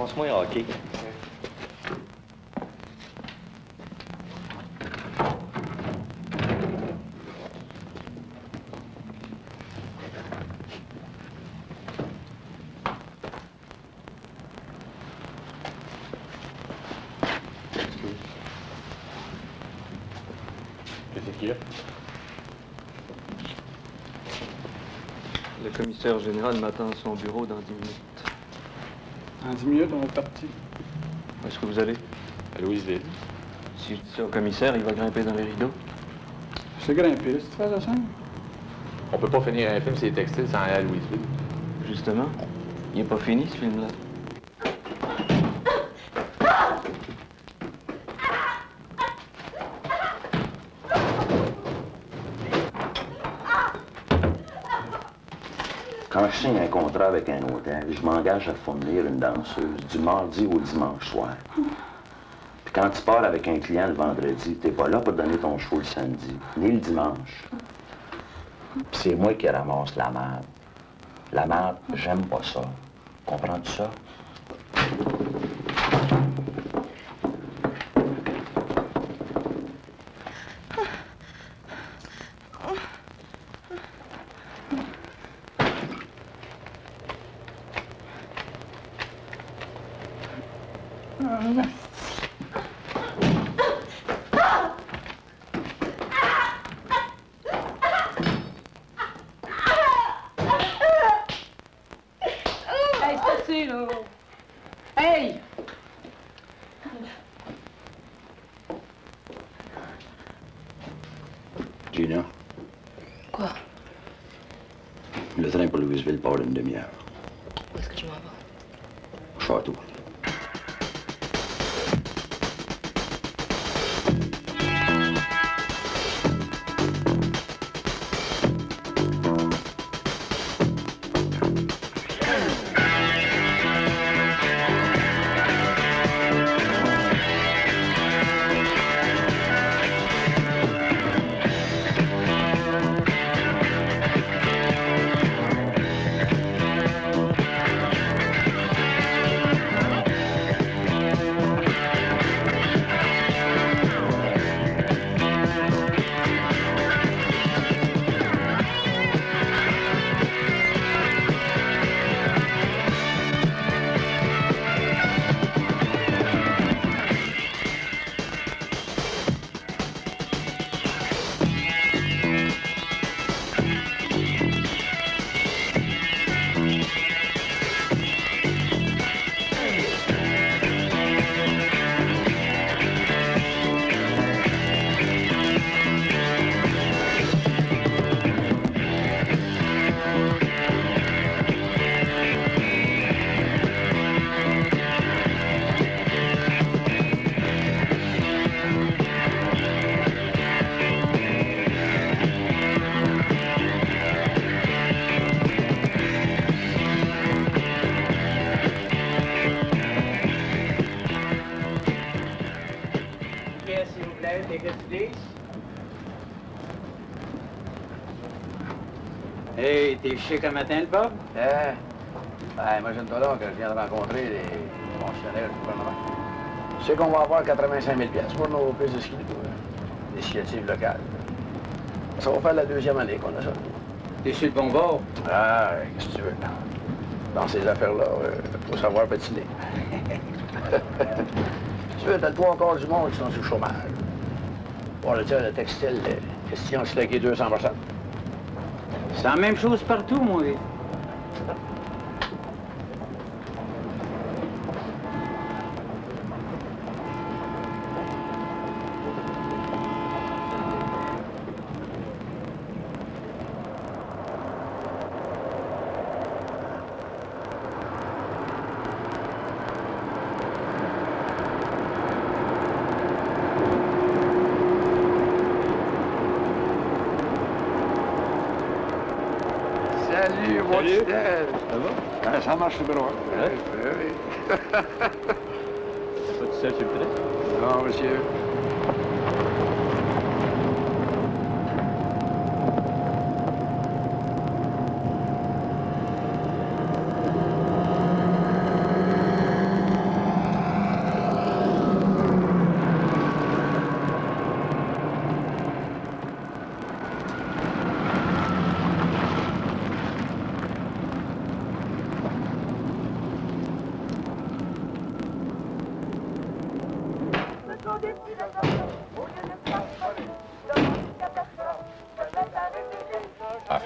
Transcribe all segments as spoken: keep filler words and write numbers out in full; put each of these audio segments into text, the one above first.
Lance-moi un hockey. Qu'est-ce qu'il y a? Le commissaire général m'attend à son bureau dans dix minutes. Dans dix minutes, on est parti. Où est-ce que vous allez? À Louisville. Si je dis ça au commissaire, il va grimper dans les rideaux. Je sais grimper, là, si tu fais la scène. On peut pas finir un film sur les textiles sans aller à Louisville. Justement, il n'est pas fini, ce film-là. Quand je signe un contrat avec un hôtel, je m'engage à fournir une danseuse du mardi au dimanche soir. Puis quand tu pars avec un client le vendredi, t'es pas là pour donner ton show le samedi, ni le dimanche. Puis c'est moi qui ramasse la merde. La merde, j'aime pas ça. Comprends-tu ça? Hey! Gina. Quoi? Le train pour Louisville part une demi-heure. Où est-ce que je m'en vais? Château. Hey, t'es chic un matin, le Bob? Eh? Ben, imagine-toi là que je viens de rencontrer les fonctionnaires du gouvernement. Je sais qu'on va avoir quatre-vingt-cinq mille piastres pour nos pistes de ski, initiative locale. Ça va faire la deuxième année qu'on a ça. T'es sur le bon bord? Ah, qu'est-ce que tu veux? Dans ces affaires-là, il faut savoir patiner. Tu veux, t'as le trois quarts du monde qui sont sur le chômage. Bon, le tiers, le textile, question de slacker deux cents pour cent. C'est la même chose partout, mon gars. Salut, mon Salut. fidèle. Ça va? Ben, ça marche super bien. Ouais. Oui, oui. T'es pas tout seul sur le train? Non, monsieur.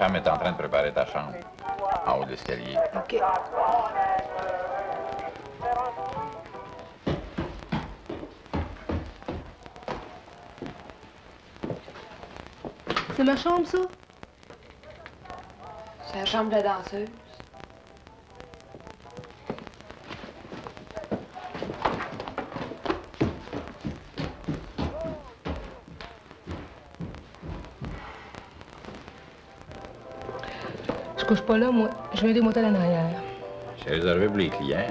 femme est en train de préparer ta chambre, en haut de l'escalier. OK. C'est ma chambre, ça? C'est la chambre de la danseuse. Je couche pas là, moi. Je viens des motels en arrière. C'est réservé pour les clients.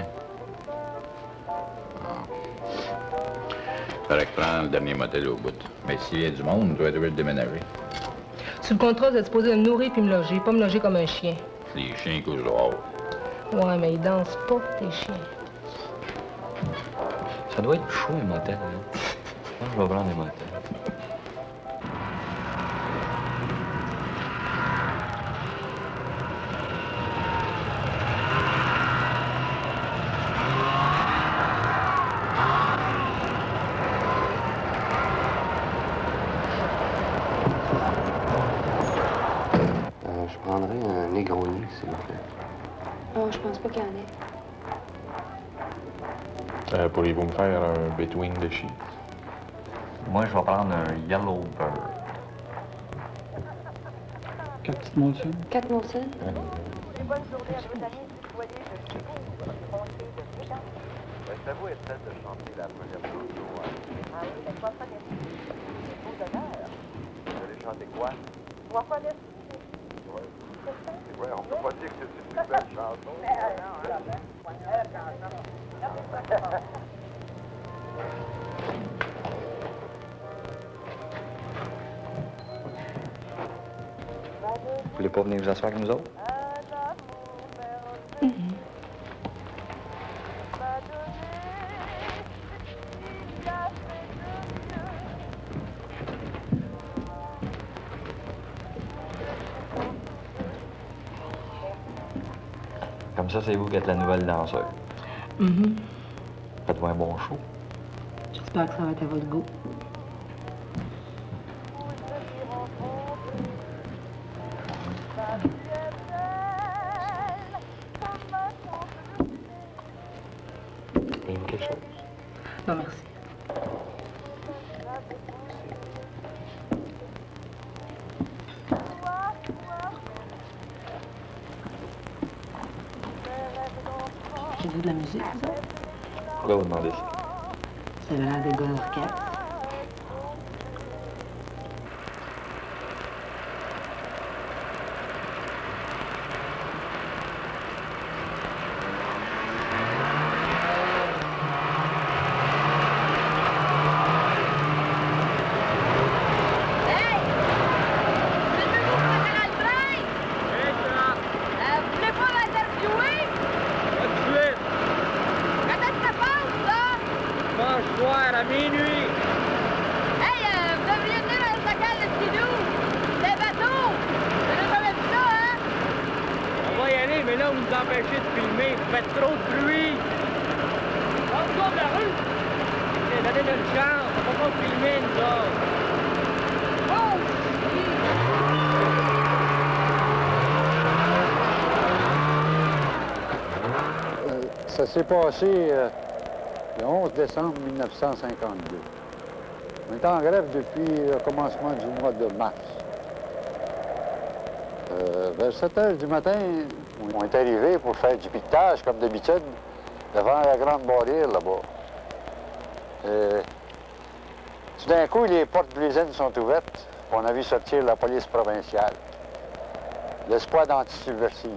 Il faudrait que prendre le dernier motel au bout. Mais s'il y a du monde, tu vas être obligé de déménager. Sur le contrat, vous êtes supposé me nourrir puis me loger, pas me loger comme un chien. Les chiens couchent dehors. Ouais, mais ils dansent pas, tes chiens. Ça doit être chaud, un motel, là. Je pense que je vais prendre des motels. Je prendrais un Negroni, s'il vous plaît. Oh, je pense pas qu'il y en ait. Euh, Pourriez-vous me faire un between the sheets? Moi, je vais prendre un Yellow Bird. Quatre petites Molson. Quatre Molson? Restez-vous et peut-être de chanter la première chanson. Ah oui, mais quoi pas des beaux d'honneur. Vous allez chanter quoi? Trois fois de Oui. Ouais, on peut pas dire que c'est une belle chanson. Mais non, Vous voulez pas venir vous asseoir avec nous autres? Mm-hmm. Comme ça, c'est vous qui êtes la nouvelle danseuse. Mm-hmm. Faites-vous un bon show. J'espère que ça va être à votre goût. Aime quelque chose? Non, merci. J'ai vu de la musique, ça? Pourquoi vous demandez ça? C'est l'air des gars d'orchestre. Ça s'est passé euh, le onze décembre mille neuf cent cinquante-deux. On est en grève depuis le commencement du mois de mars. Euh, vers sept heures du matin, on est arrivé pour faire du piquetage, comme d'habitude, devant la grande barrière là-bas. Euh, tout d'un coup, les portes de l'usine sont ouvertes. On a vu sortir la police provinciale. L'escouade anti-subversive.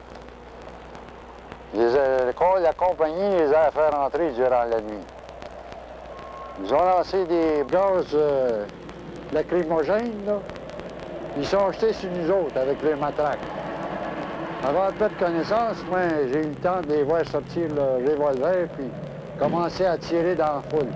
Les, euh, la compagnie les a fait rentrer durant la nuit. Ils ont lancé des gaz euh, lacrymogènes, là. Ils sont jetés sur nous autres avec les matraques. Avant de perdre connaissance, moi, j'ai eu le temps de les voir sortir le revolver puis commencer à tirer dans la foule.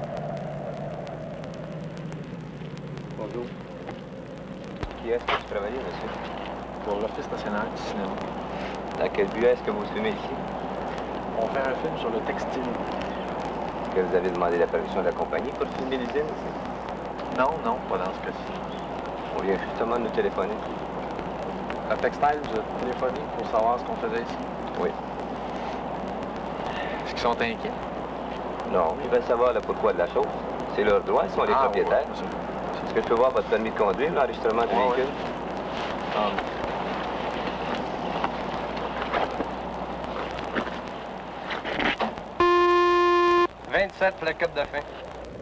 Bonjour. Qui est-ce que tu travailles, monsieur? Pour l'Office national du cinéma. Dans quel but est-ce que vous filmez ici? On fait un film sur le textile. Est-ce que vous avez demandé la permission de la compagnie pour filmer l'usine ici? Non, non, pas dans ce cas-ci. On vient justement de nous téléphoner. La textile vous a téléphoné pour savoir ce qu'on faisait ici? Oui. Est-ce qu'ils sont inquiets? Non, ils veulent savoir le pourquoi de la chose. C'est leur droit, ils sont les Ah, propriétaires. ouais, ouais, Est-ce que je peux voir votre permis de conduire, l'enregistrement du Ouais, véhicule? Um, vingt-sept pour le code de fin.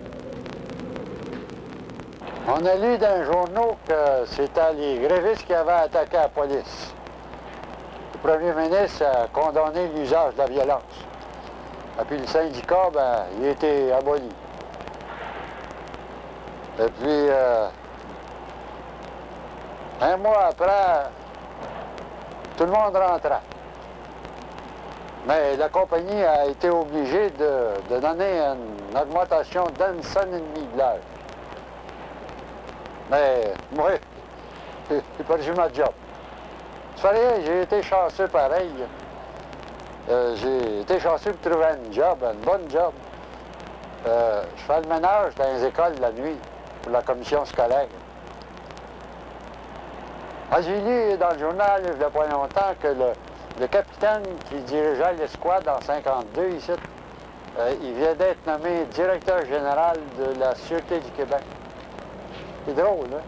On a lu dans les journaux que c'était les grévistes qui avaient attaqué la police. Le premier ministre a condamné l'usage de la violence. Et puis le syndicat, ben, il a été aboli. Et puis, euh, un mois après, tout le monde rentrait. Mais la compagnie a été obligée de, de donner une augmentation d'une cent et demi de l'heure. Mais moi, j'ai perdu ma job. C'est vrai, j'ai été chanceux pareil. Euh, j'ai été chanceux pour trouver un job, une bonne job. Euh, je fais le ménage dans les écoles la nuit pour la commission scolaire. Ah, j'ai lu dans le journal, il n'y a pas longtemps, que le, le capitaine qui dirigeait l'escouade en cinquante-deux ici, euh, il vient d'être nommé directeur général de la Sûreté du Québec. C'est drôle, hein?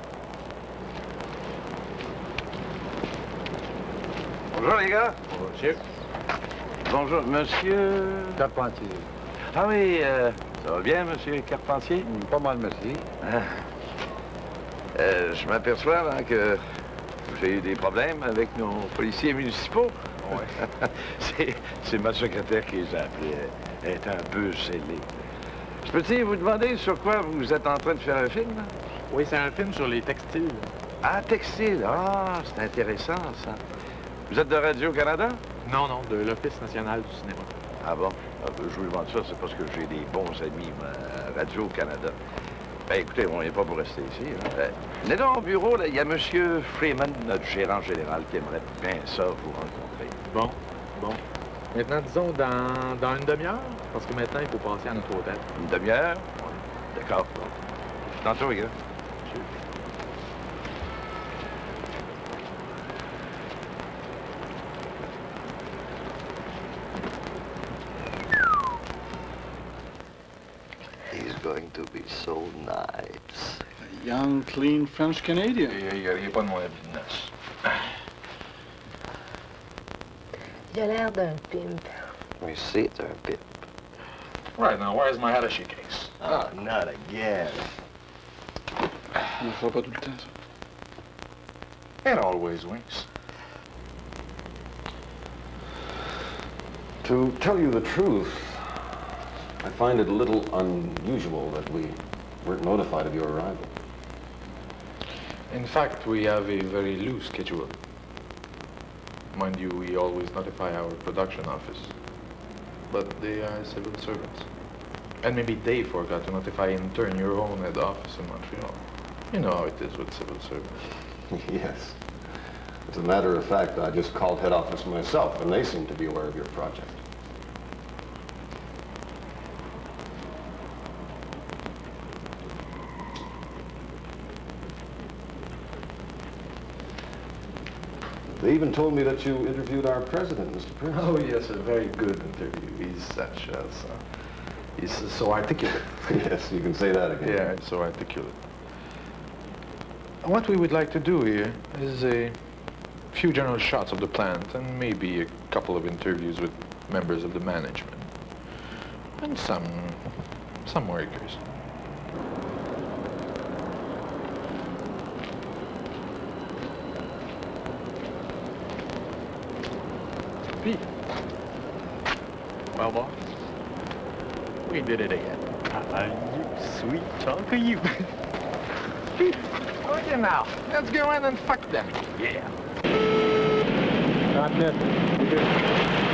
Bonjour, les gars. Bonjour, monsieur. Bonjour, monsieur... Carpentier. Ah oui, euh, ça va bien, monsieur Carpentier? Pas mal, merci. Ah. Euh, je m'aperçois hein, que j'ai eu des problèmes avec nos policiers municipaux. Ouais. C'est ma secrétaire qui les a appelés. Elle est un peu scellée. Je peux-tu vous demander sur quoi vous êtes en train de faire un film? Oui, c'est un film sur les textiles. Ah, textile. Ah, c'est intéressant, ça. Vous êtes de Radio-Canada? Non, non, de l'Office national du cinéma. Ah bon? Ah, ben, je vous demande ça, c'est parce que j'ai des bons amis à Radio-Canada. Ben, écoutez, on n'est pas pour rester ici. Hein. Euh, venez donc au bureau, là, il y a M. Freeman, notre gérant général, qui aimerait bien ça vous rencontrer. Bon, bon. Maintenant, disons, dans, dans une demi-heure, parce que maintenant, il faut passer à notre hôtel. Une demi-heure? Oui. D'accord. Tantôt, les gars. He's going to be so nice. A young, clean French Canadian. Il n'y a, a pas de moyen de business. Il a l'air d'un pimp. We see it's our pip. Right, now, where's my attaché case? Oh, not again. On ne le fera pas tout le temps, ça. It always winks. To tell you the truth, I find it a little unusual that we weren't notified of your arrival. In fact, we have a very loose schedule. Mind you, we always notify our production office. But they are civil servants. And maybe they forgot to notify in turn your own head office in Montreal. You know how it is with civil servants. Yes. As a matter of fact, I just called head office myself, and they seem to be aware of your project. They even told me that you interviewed our president, Mister Prince. Oh, yes, a very good interview. He's such a... So, he's so articulate. Yes, you can say that again. Yeah, so articulate. What we would like to do here is a few general shots of the plant and maybe a couple of interviews with members of the management. And some... some workers. Pete. Well, boss, we did it again. Ah, you sweet chunk of you. Pete, look at now. Let's go in and fuck them. Yeah. Not this.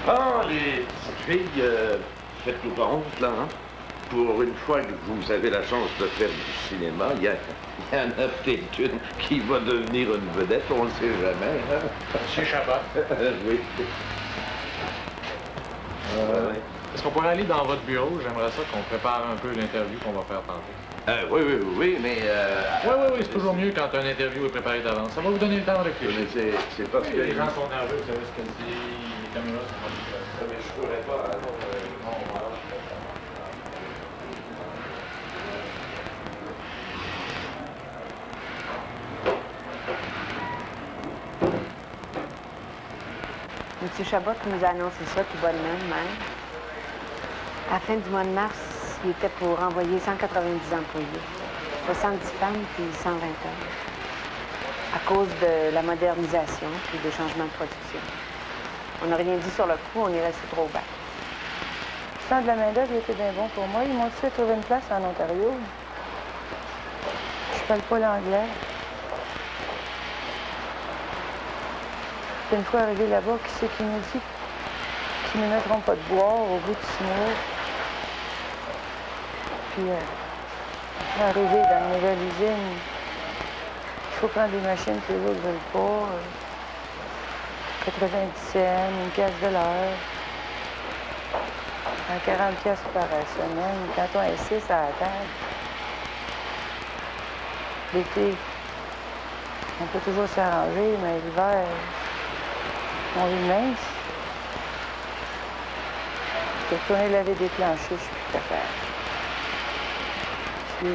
Ah, les petites filles, euh, faites-nous pas honte, là, hein? Pour une fois que vous avez la chance de faire du cinéma, il y, a, il y en a peut-être une qui va devenir une vedette, on ne sait jamais, hein? Monsieur Chabot. Oui. Euh, Est-ce qu'on pourrait aller dans votre bureau? J'aimerais ça qu'on prépare un peu l'interview qu'on va faire tantôt. Euh, oui, oui, oui, oui, mais... Euh, oui, oui, oui, c'est toujours mieux quand une interview est préparée d'avance. Ça va vous donner le temps de réfléchir. Mais c'est parce oui, que... les gens sont nerveux, vous savez ce qu'elle dit, les caméras sont pas... Mais je ne pourrais pas, alors... Euh, non, voilà. M. Chabot nous a annoncé ça tout bonnement, même. À la fin du mois de mars, il était pour envoyer cent quatre-vingt-dix employés, soixante-dix femmes puis cent vingt hommes, à cause de la modernisation puis des changements de production. On n'a rien dit sur le coup, on est resté trop bas. Sans de la main-d'œuvre, il était bien bon pour moi. Ils m'ont dit de trouver une place en Ontario. Je parle pas l'anglais. Une fois arrivé là-bas, qui c'est qui nous dit qu'ils ne mettront pas de boire au bout de six mois? Puis, euh, arrivé dans une nouvelle usine, il faut prendre des machines que les autres ne veulent pas. Euh, quatre-vingt-dix cents, une pièce de l'heure. À quarante pièces par semaine, quand on est six à la table. L'été, on peut toujours s'arranger, mais l'hiver, on est mince. J'ai retourné laver des planchers, je suis plus capable. Puis...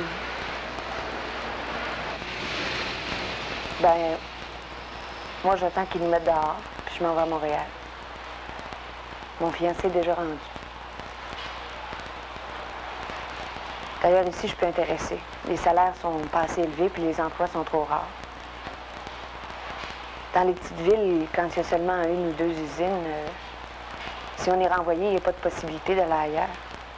Ben, moi, j'attends qu'ils nous mettent dehors, puis je m'en vais à Montréal. Mon fiancé est déjà rendu. D'ailleurs, ici, je suis plus intéressée. Les salaires sont pas assez élevés, puis les emplois sont trop rares. Dans les petites villes, quand il y a seulement une ou deux usines, euh, si on est renvoyé, il n'y a pas de possibilité d'aller ailleurs.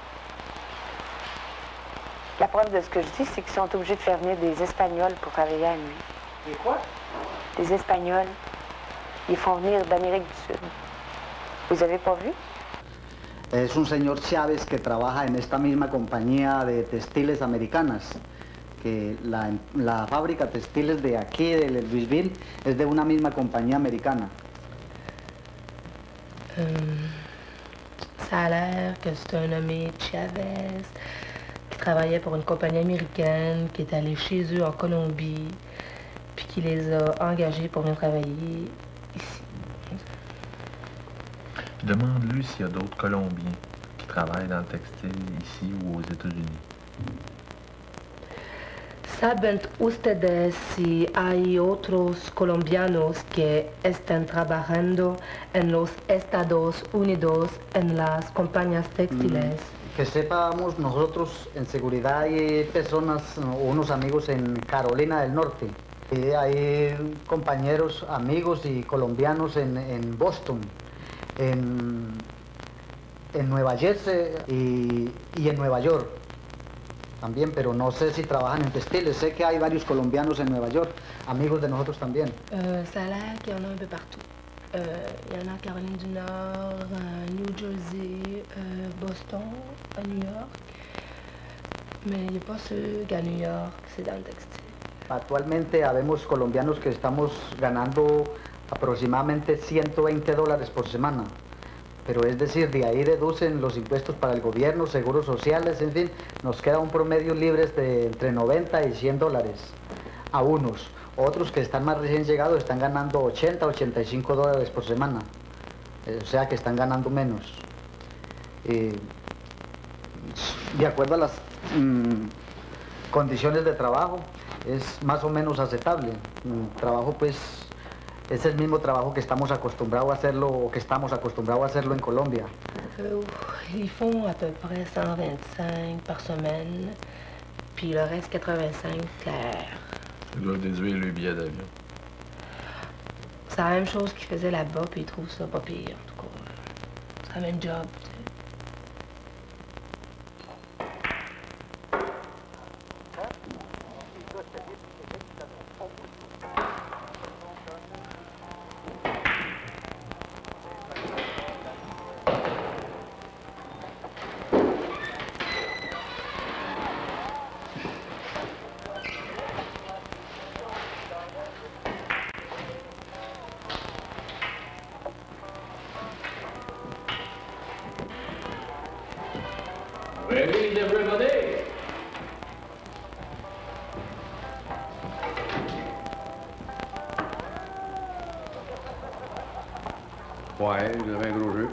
La preuve de ce que je dis, c'est qu'ils sont obligés de faire venir des Espagnols pour travailler à nuit. Des quoi? Des Espagnols. Ils font venir d'Amérique du Sud. Vous avez pas vu? Es un señor Chávez que trabaja en esta misma compañía de textiles americanas, que la, la fábrica textiles de aquí, de Louisville, es de una misma compañía americana. Euh, ça a l'air que c'est un nommé Chavez qui travaillait pour une compagnie américaine, qui est allé chez eux en Colombie, puis qui les a engagés pour venir travailler ici. Demande-lui s'il y a d'autres Colombiens qui travaillent dans le textile ici ou aux États-Unis. ¿Saben ustedes si hay otros colombianos que están trabajando en los Estados Unidos en las compañías textiles? Mm, que sepamos, nosotros en seguridad hay personas o unos amigos en Carolina del Norte. Y hay compañeros, amigos y colombianos en, en Boston. En, en Nueva Jersey y, y en Nueva York también, pero no sé si trabajan en textiles. Sé que hay varios colombianos en Nueva York, amigos de nosotros también. Euh, ça a l'air qu'il y en a un peu partout. Euh, il y en a en Caroline du Nord, à New Jersey, euh, Boston, à New York. Mais il n'y a pas ceux qu'à New York, c'est dans le textile. Actualmente habemos colombianos que estamos ganando aproximadamente ciento veinte dólares por semana, pero es decir, de ahí deducen los impuestos para el gobierno, seguros sociales, en fin, nos queda un promedio libre de entre noventa y cien dólares a unos. Otros que están más recién llegados están ganando ochenta, ochenta y cinco dólares por semana, eh, o sea que están ganando menos. Eh, de acuerdo a las mm, condiciones de trabajo, es más o menos aceptable. El trabajo, pues, es el mismo trabajo que estamos acostumbrados a hacerlo, o que estamos acostumbrados a hacerlo en Colombia. Euh, ils font à peu près cent vingt-cinq par semaine, puis le reste quatre-vingt-cinq clair. Ils doivent déduire le billet d'avion. C'est la même chose qu'ils faisaient là-bas, puis ils trouvent ça pas pire, en tout cas. C'est le même job, tu sais. Greetings, everybody. Ouais, vous avez un gros jeu.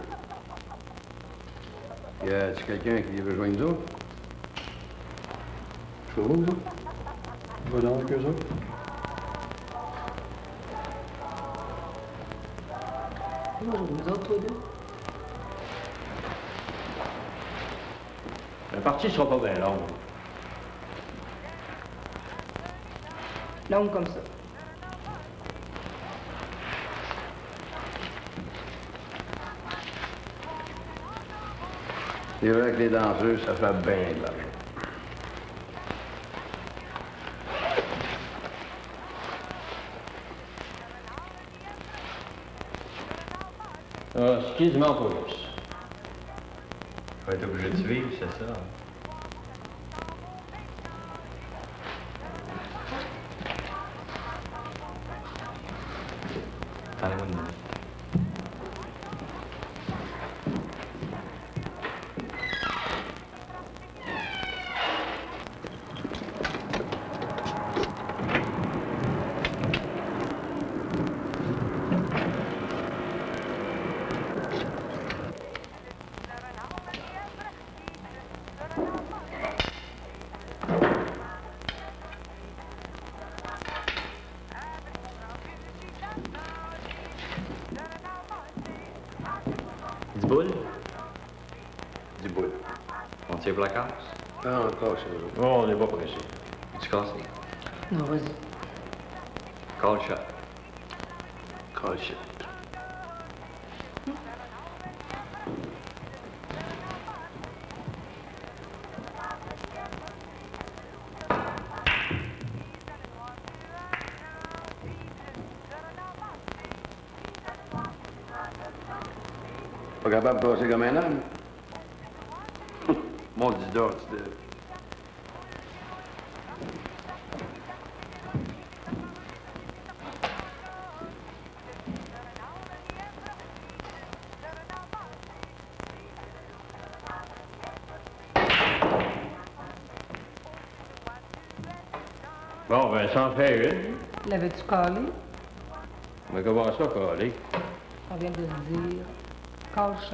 Y a-t-il quelqu'un qui veut joindre nous autres? Je fais où, vous autres? Va donc avec eux autres. Moi, vous autres, tous deux. La partie sera pas bien longue. Longue comme ça. C'est vrai que les danseuses, ça fait bien de l'argent. Ah, c'est quasiment pas plus. Tu vas être obligé de suivre, c'est ça. Allez-moi une minute. Du boule? Du boule. On tire pour la casse? Non, encore, c'est Oh, on n'est pas pressé. Tu casses? Non, vas-y. Call shot. Call shot. Pas capable de passer comme un homme. Mon dit d'or, tu dis. Bon, ben, ça en fait une. L'avais-tu calé? Mais comment ça, calé? On vient de se dire. Call shot.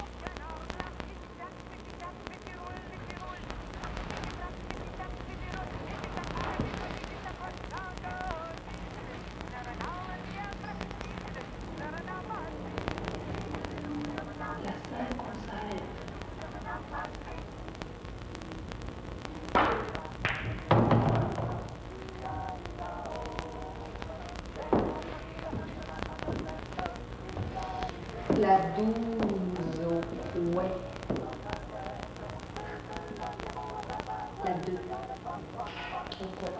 La douze au coin. La deux. Au coin.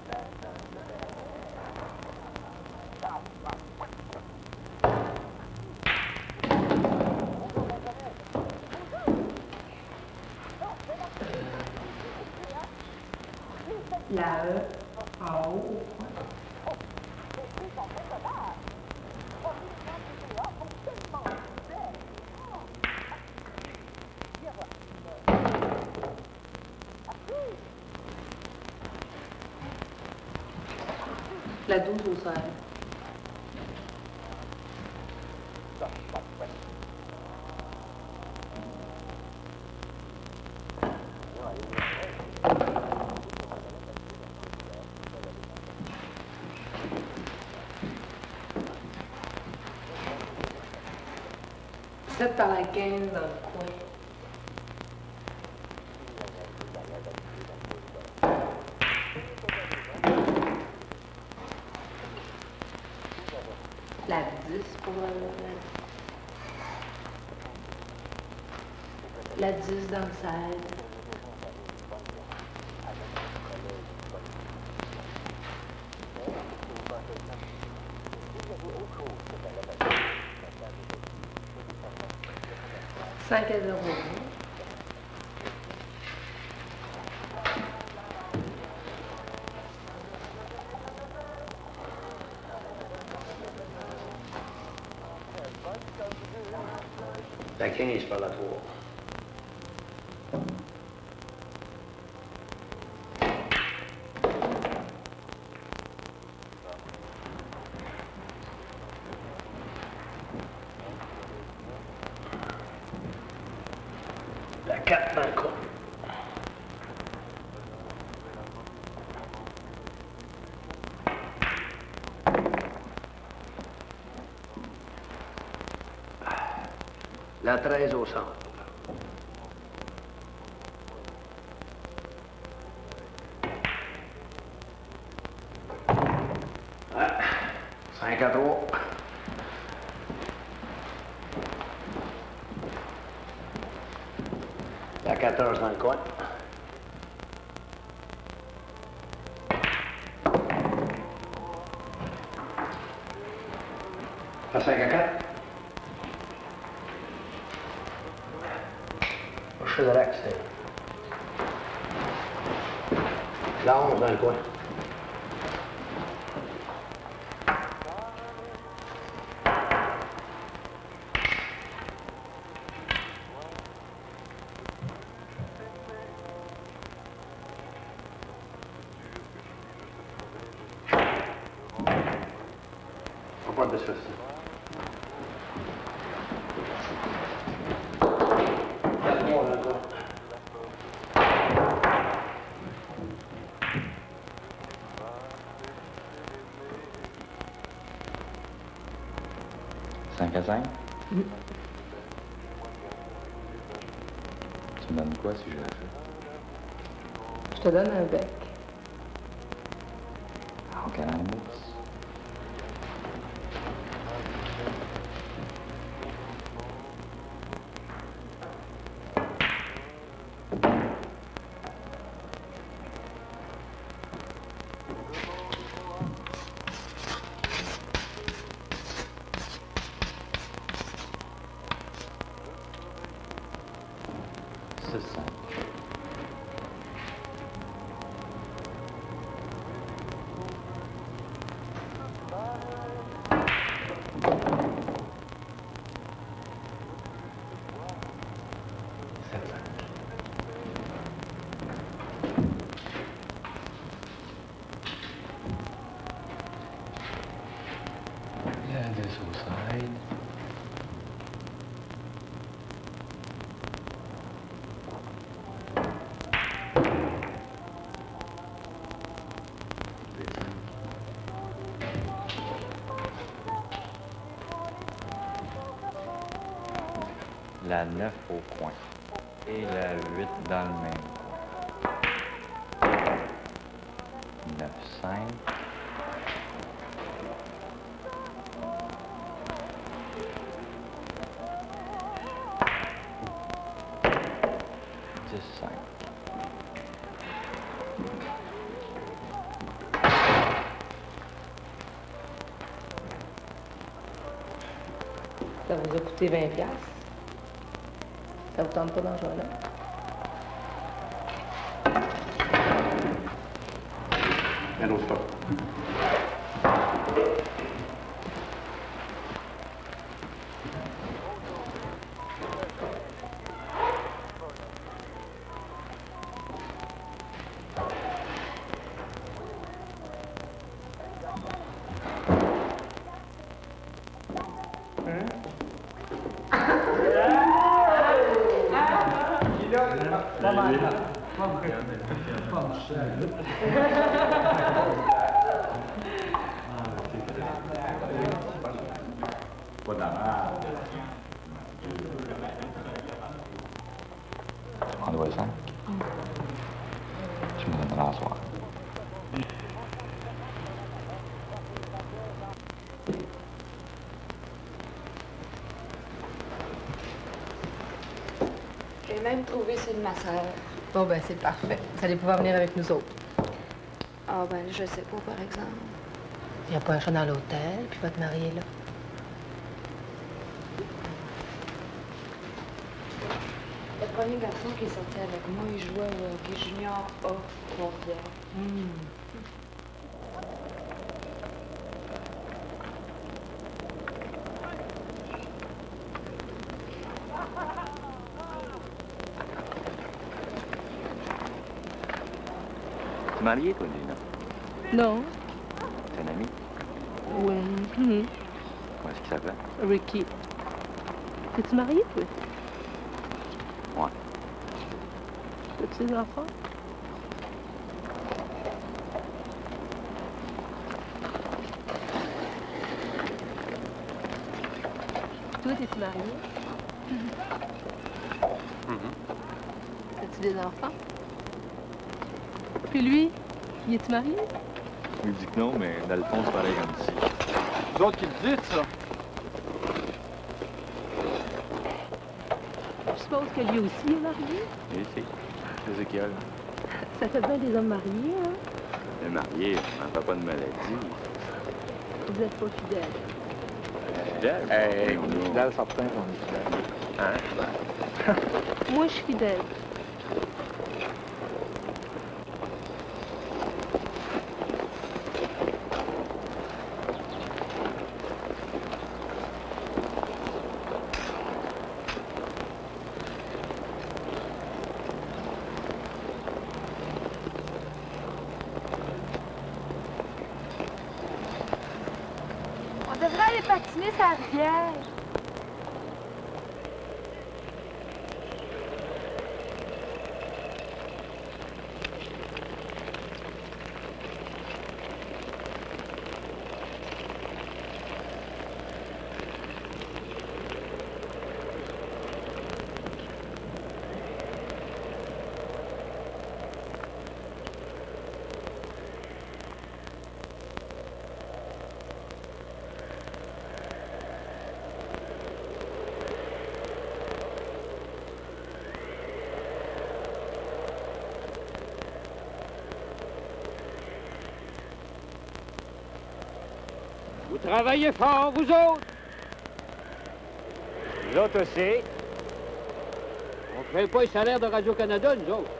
La E en haut au coin. La douze au sol. sept par la quinze dans le coin. La dix pour la, la dix dans le seize. cinq à zéro. La quinze par la trois. quatre dans le coin. La treize au centre. Ah, cinq à trois. La quatorze dans le coin. La cinq à quatre. Je suis relax. La onze dans le coin. Pas de soucis. Quatre-moi dans le coin. cinq à cinq? Mm. Tu me donnes quoi si je le fais? Je te donne un bec. How can I miss? six cinq. La dix au side. La neuf au coin. Et la huit dans le même coin. neuf cinq. dix cinq. Ça vous a coûté vingt piastres. Ça vous tente pas d'en jouer là? Un autre stop. Pas d'amare. On doit cinq. Tu me donneras à soir. J'ai même trouvé celui de ma sœur. Bon, ben, c'est parfait. Vous allez pouvoir venir avec nous autres. Ah, ben, je sais pas, par exemple. Il n'y a pas un chat dans l'hôtel, puis votre mari est là. Le premier garçon qui est sorti avec moi, il jouait au hockey junior A, Trois-Rivières. Mm. Tu es mariée, toi, Lina? Non. T'es un ami? Oui. Mm-hmm. Comment est-ce qu'il s'appelle? Ricky. T'es-tu marié, toi? Ouais. As-tu des enfants? Toi, t'es-tu marié? Mm-hmm. As-tu des enfants? Puis lui, il est-tu marié? Il dit que non, mais dans le fond, c'est pareil comme ici. Vous autres qui le dites, ça? Je suppose que lui aussi est marié? Oui, c'est. Ézéchiel. Ça fait bien des hommes mariés, hein? Le marié, on n'en fait pas de maladie. Vous êtes pas fidèles. Fidèle? Hey, on est fidèle, certain qu'on est fidèle. Hein? Moi, je suis fidèle. On devrait aller patiner sa rivière. Vous travaillez fort, vous autres. Vous autres aussi. On ne fait pas le salaire de Radio-Canada, nous autres.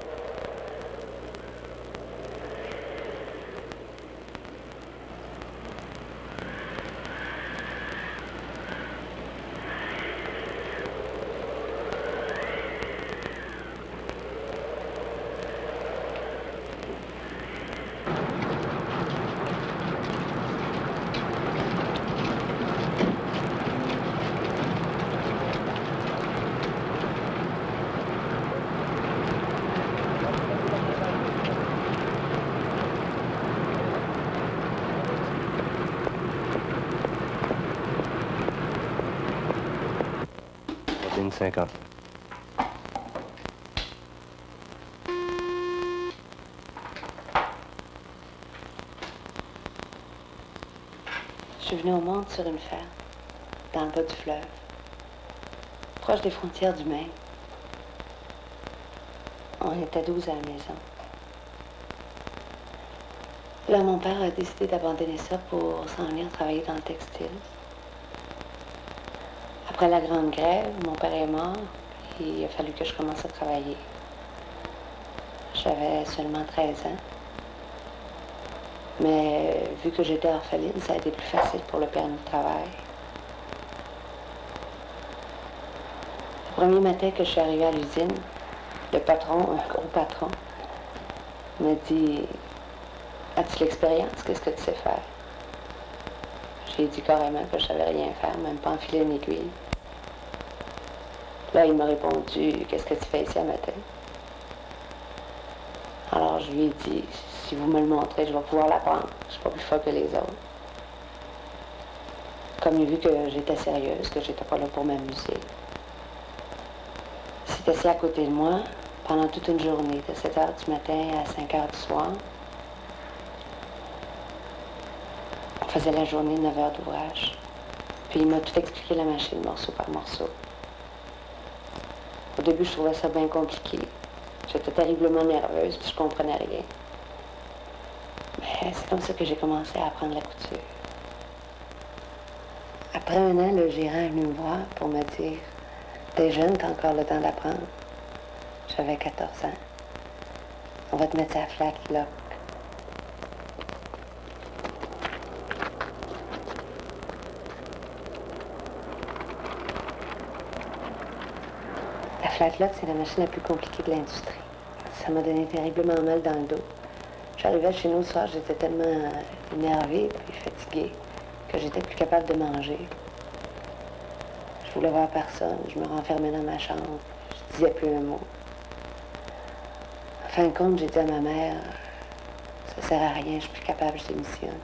Une cinquante. Je suis venue au monde sur une ferme, dans le bas du fleuve, proche des frontières du Maine. On était douze à la maison. Là, mon père a décidé d'abandonner ça pour s'en venir travailler dans le textile. Après la grande grève, mon père est mort, et il a fallu que je commence à travailler. J'avais seulement treize ans. Mais vu que j'étais orpheline, ça a été plus facile pour le permis de travail. Le premier matin que je suis arrivée à l'usine, le patron, un gros patron, m'a dit « As-tu l'expérience? Qu'est-ce que tu sais faire? » J'ai dit carrément que je savais rien faire, même pas enfiler une aiguille. Là, il m'a répondu « Qu'est-ce que tu fais ici à matin? » Alors, je lui ai dit « Si vous me le montrez, je vais pouvoir l'apprendre. Je suis pas plus folle que les autres. » Comme il a vu que j'étais sérieuse, que j'étais pas là pour m'amuser. Il s'est assis à côté de moi pendant toute une journée, de sept heures du matin à cinq heures du soir. On faisait la journée de neuf heures d'ouvrage. Puis il m'a tout expliqué la machine, morceau par morceau. Au début, je trouvais ça bien compliqué. J'étais terriblement nerveuse, puis je comprenais rien. Mais c'est comme ça que j'ai commencé à apprendre la couture. Après un an, le gérant est venu me voir pour me dire « T'es jeune, t'as encore le temps d'apprendre. » J'avais quatorze ans. On va te mettre à flat lock. La flat lock, c'est la machine la plus compliquée de l'industrie. Ça m'a donné terriblement mal dans le dos. J'arrivais chez nous le soir, j'étais tellement énervée et fatiguée que j'étais plus capable de manger. Je voulais voir personne, je me renfermais dans ma chambre, je disais plus un mot. fin de compte, j'ai dit à ma mère, ça sert à rien, je suis plus capable, je démissionne.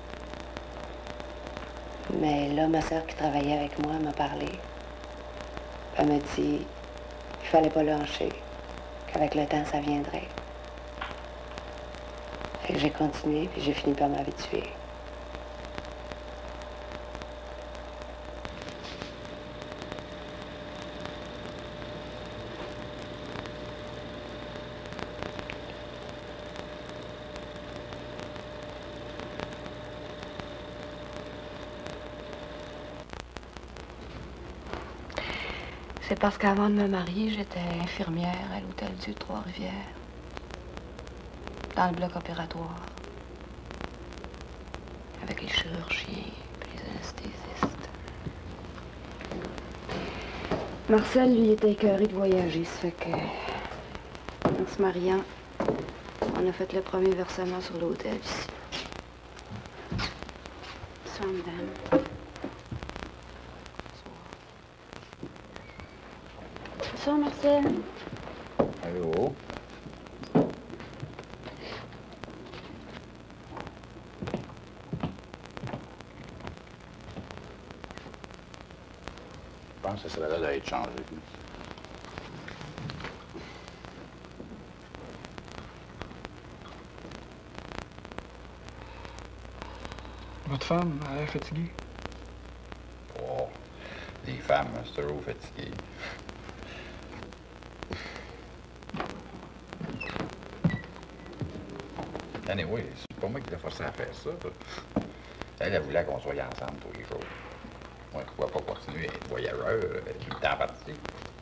Mais là, ma soeur qui travaillait avec moi m'a parlé. Elle m'a dit qu'il fallait pas lâcher, qu'avec le temps, ça viendrait. Fait que j'ai continué, puis j'ai fini par m'habituer. C'est parce qu'avant de me marier, j'étais infirmière à l'Hôtel Dieu de Trois-Rivières, dans le bloc opératoire, avec les chirurgiens et les anesthésistes. Marcel, lui, était écœuré de voyager, ça fait que, en se mariant, on a fait le premier versement sur l'hôtel ici. Ça, madame. Bonsoir, Marcel. Allô? Je pense que ça serait là d'être changé. Votre femme, elle est fatiguée? Oh, les femmes, c'est toujours fatigué. Anyway, c'est pas moi qui l'ai forcé à faire ça. Elle, elle voulait qu'on soit ensemble tous les jours. Moi, je ne pouvais pas continuer à être voyageur, tout le temps parti.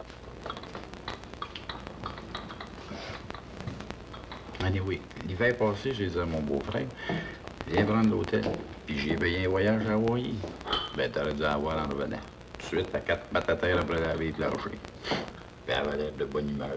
Anyway, l'hiver passé, j'ai dit à mon beau-frère, viens prendre l'hôtel. Puis j'ai payé un voyage à Hawaï. Ben, t'aurais dû avoir en revenant. Tout de suite, à quatre pattes à terre après la vie planchée. Puis elle avait l'air de bonne humeur.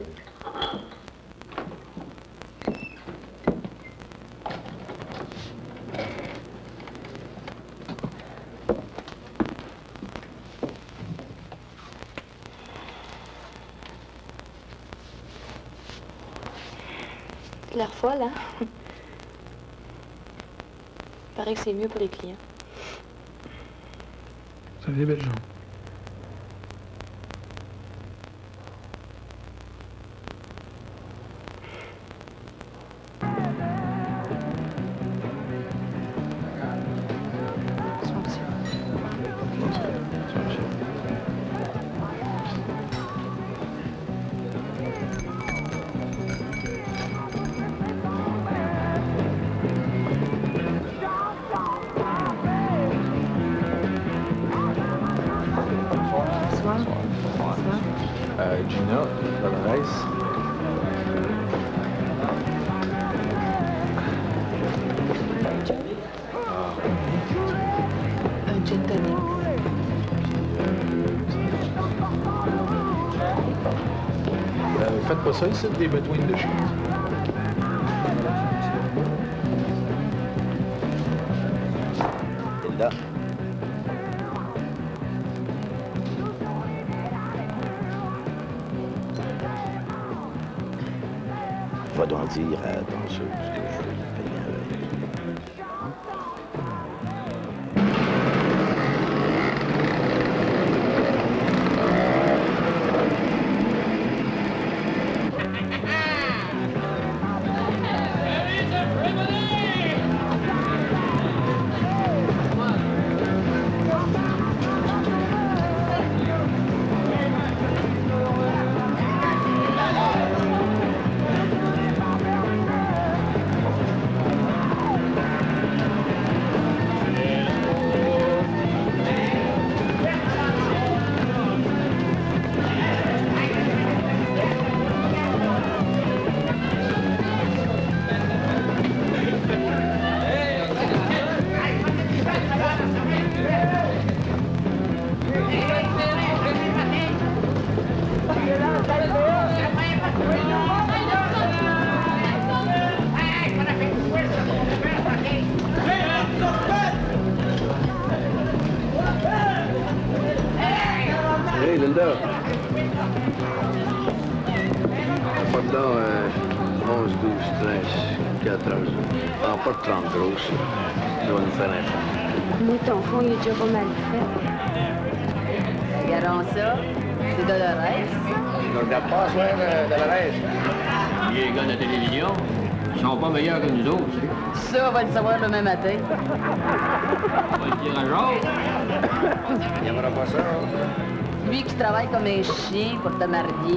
C'est l'air folle, hein? Il paraît que c'est mieux pour les clients. Ça fait des belles jambes. Euh, Gina, Valores. Un gin tonic. Euh, faites pas ça ici, des between de cheese. Là. Va donc dire à la danseuse que je vais lui payer un verre. Hey, Linda. Pas dedans, euh, onze treize, quatorze. Ah, pas de trente grosses. Ça va nous faire un fond. Moi, ton fond, il est déjà pas mal fait. Regardons ça. C'est Dolores. Je regarde pas ce soir, euh, Dolores. Les gars de la télévision, ils sont pas meilleurs que nous autres, tu sais. Ça, on va le savoir demain matin. On va le dire à Jacques. Il n'y aura pas ça, hein? Lui qui travaille comme un chien pour te marier.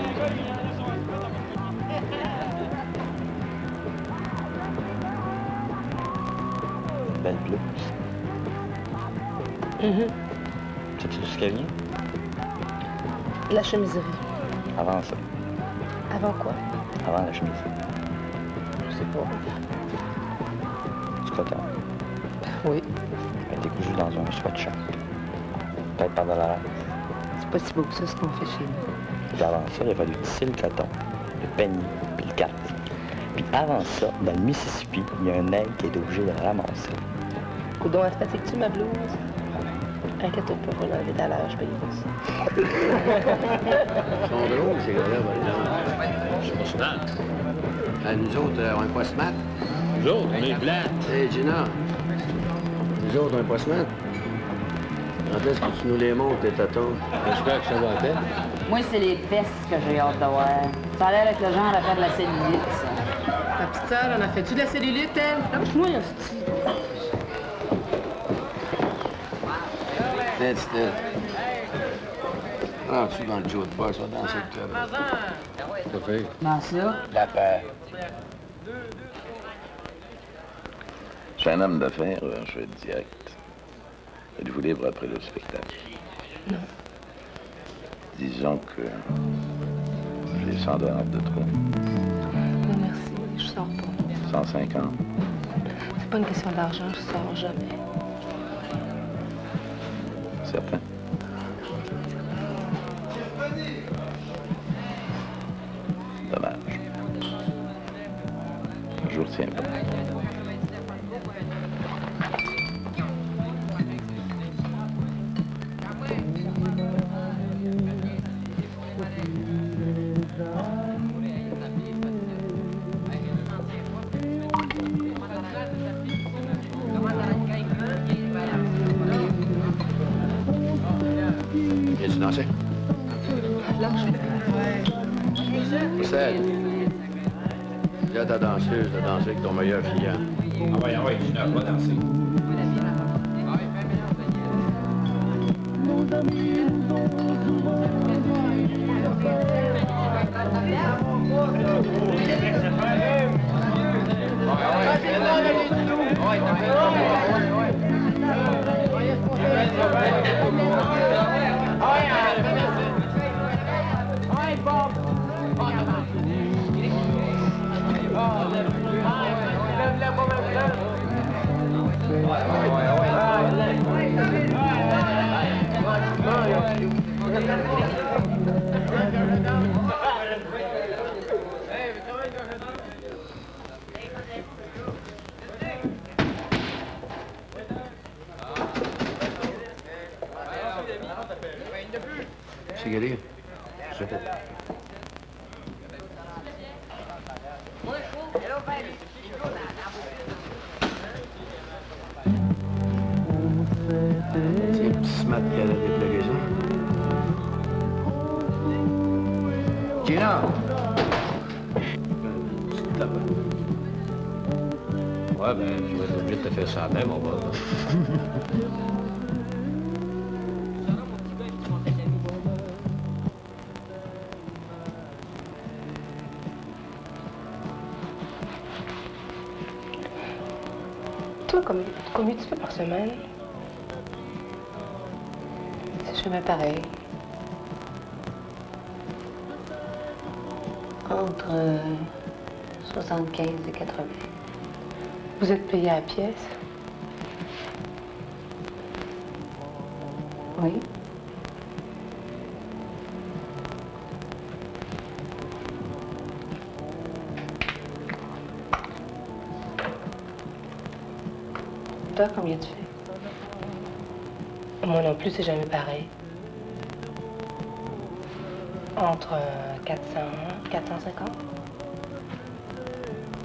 Belle bleue. Mhm. Sais-tu ce qu'elle vient? La chemiserie. Avant ça. Avant quoi? Avant la chemise. Je sais pas. Du coton. Oui. Elle était cousue dans un sweatshirt. Peut-être par Dolores. C'est pas si beau que ça, ce qu'on fait chez nous. Puis avant ça, il a fallu tisser le coton, le peigne, puis le carter. Puis avant ça, dans le Mississippi, il y a un aigle qui est obligé de ramasser. Coudon, elle te fatigue-tu, ma blouse? Inquiète-toi pas, pour l'enlever tout à l'heure, je paye ça. Ils sont drôles, ces gars-là, par exemple. C'est pas smart. Ah, nous autres, euh, on est pas smart. Nous autres, on est plates. Hé, Gina. Nous autres, on est pas smart. Quand est-ce que tu nous les montres, tes tatons? J'espère que ça va à peine. Moi, c'est les fesses que j'ai hâte de voir. Ça a l'air avec le genre à faire de la cellulite, ça. Ta petite sœur, on a fait-tu de la cellulite, elle? Lâche-moi, hostie. Tiens, tiens. Rentre-tu dans le joe de boss, va danser le club. Pas fait. Comment ça? La paix. Je suis un homme d'affaires, euh, je vais être direct. Êtes-vous libre après le spectacle? Non. Disons que j'ai cent dollars de trop. Non, merci, je sors pas. cent cinquante. C'est pas une question d'argent, je sors jamais. Certain. Dommage. Je vous retiens pas. Viens-tu danser? Celle. Dis à ta danseuse de danser avec ton meilleur client. Ah ouais, ah ouais, tu n'as pas dansé. Cigari? C'est C'est petit smat qui a déplugué ça. Gina! Ouais, ben, je vais être obligé de te faire ça même, mon gars. Toi, combien, combien tu fais par semaine? C'est jamais pareil. Entre euh, soixante-quinze et quatre-vingts. Vous êtes payé à la pièce? Oui. Toi, combien tu fais? Moi non plus, c'est jamais pareil. Entre euh, quatre cents, quatre cent cinquante.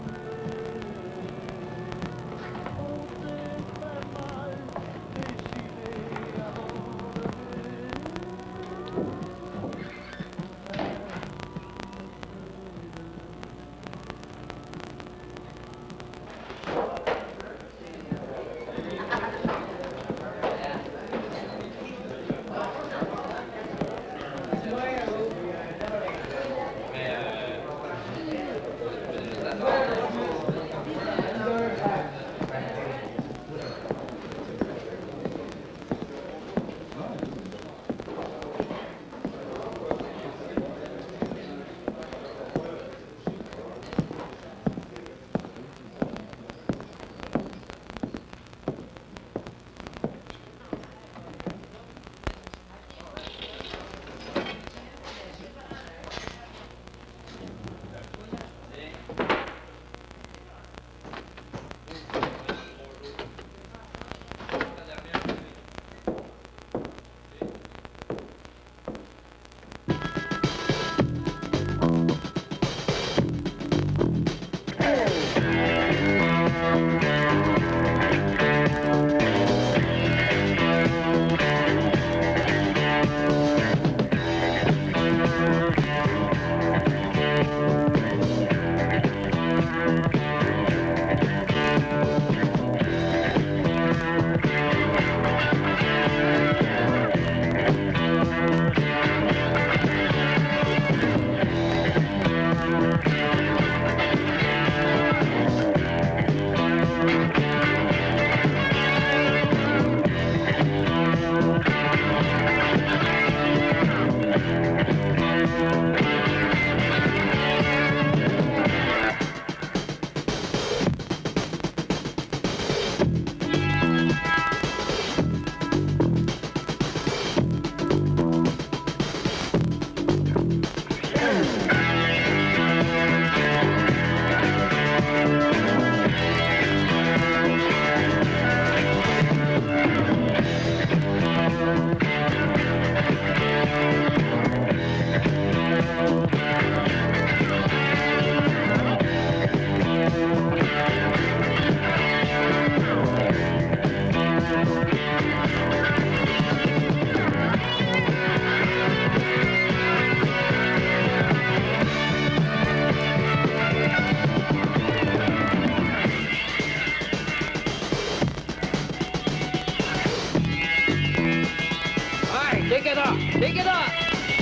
Take it off!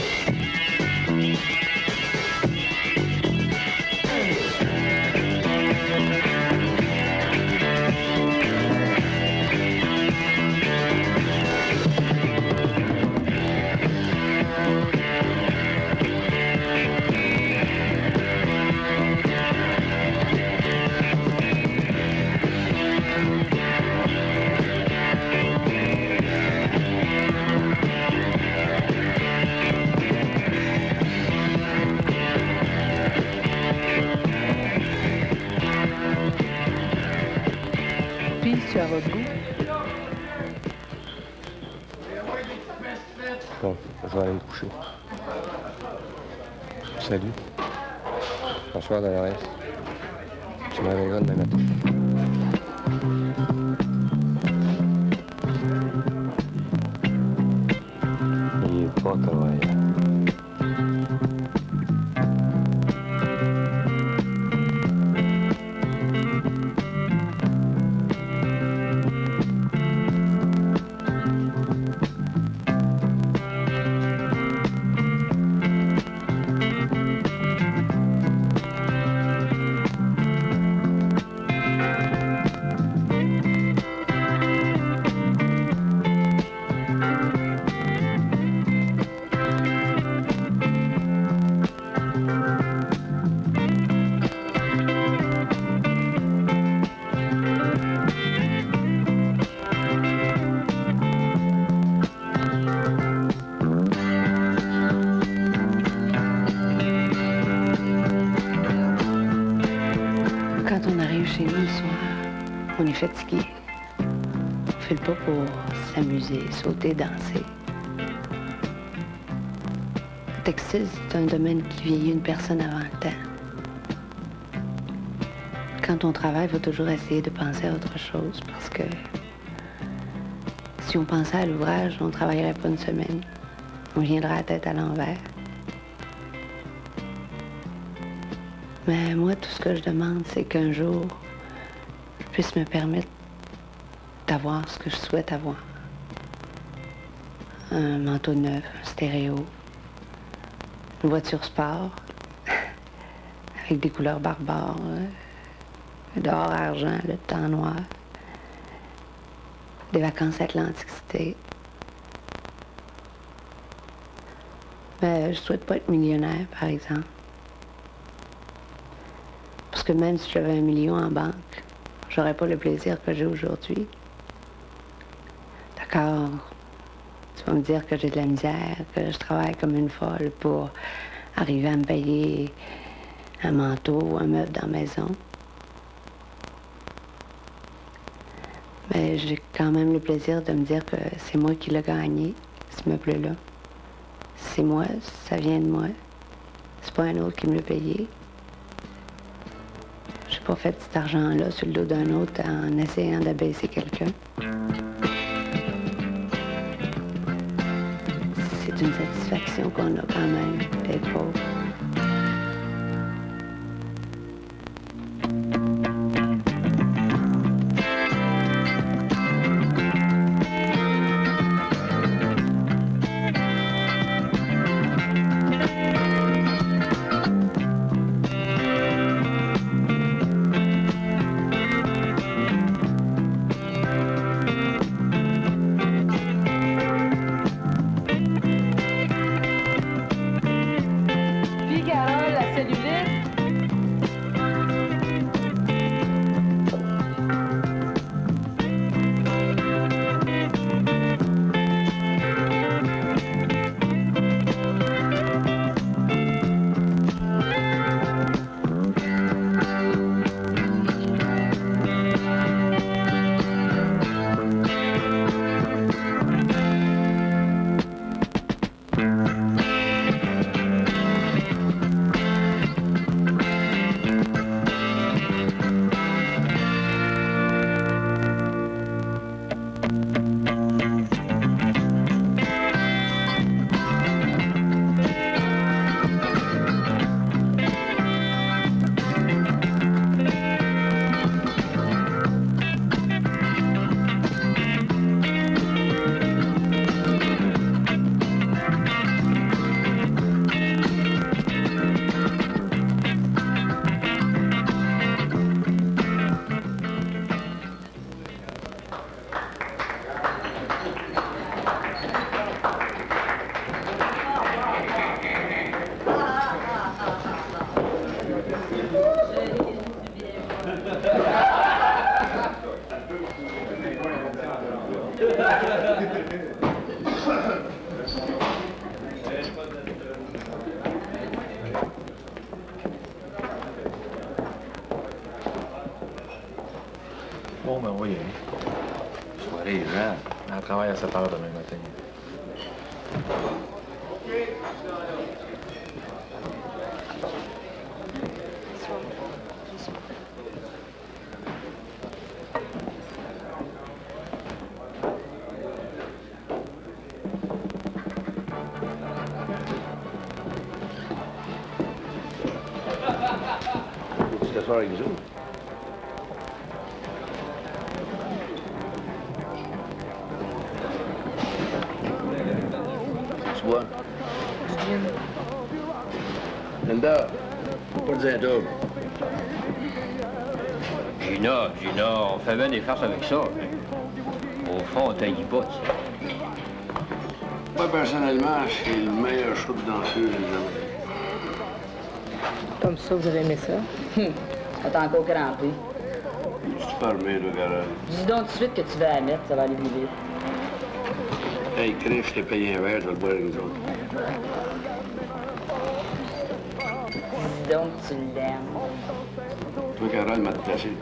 Tu as votre goût? Bon, je vais aller me coucher. Salut. Bonsoir, Dolores. Tu me réveilleras demain matin. Il est pas travaillant. Quand on arrive chez nous le soir, on est fatigué. On fait le pas pour s'amuser, sauter, danser. Le textile, c'est un domaine qui vieillit une personne avant le temps. Quand on travaille, il faut toujours essayer de penser à autre chose parce que si on pensait à l'ouvrage, on ne travaillerait pas une semaine. On viendrait à la tête à l'envers. Mais moi, tout ce que je demande, c'est qu'un jour, je puisse me permettre d'avoir ce que je souhaite avoir. Un manteau neuf, un stéréo, une voiture sport, avec des couleurs barbares, le dehors argent, le temps noir, des vacances Atlantic City. Mais je souhaite pas être millionnaire, par exemple. Parce que même si j'avais un million en banque, j'aurais pas le plaisir que j'ai aujourd'hui. D'accord, tu vas me dire que j'ai de la misère, que je travaille comme une folle pour arriver à me payer un manteau ou un meuble dans la maison. Mais j'ai quand même le plaisir de me dire que c'est moi qui l'ai gagné, ce meuble-là. C'est moi, ça vient de moi. C'est pas un autre qui me l'a payé. J'ai pas fait cet argent-là sur le dos d'un autre en essayant d'abaisser quelqu'un. C'est une satisfaction qu'on a quand même d'être pauvre. Bon, ben oui. Soirée, Jean. Elle travaille à sept heures demain matin. Tu t'asseoir avec nous autres? Tu bois? Linda, faut pas dire double. Gina, Gina, on fait bien des farces avec ça. Au fond, on taille pas, tu sais. Moi, personnellement, c'est le meilleur show de danseuse que j'ai jamais. Comme ça, vous avez aimé ça? Hum, t'es encore crampé. Tu te permets, là, Carole? Dis donc tout de suite que tu vas la mettre, ça va aller plus vite. Hey, Chris, je t'ai payé un verre, je vais le boire avec nous autres. Dis donc que tu l'aimes. Toi, Carole, m'a déplacé.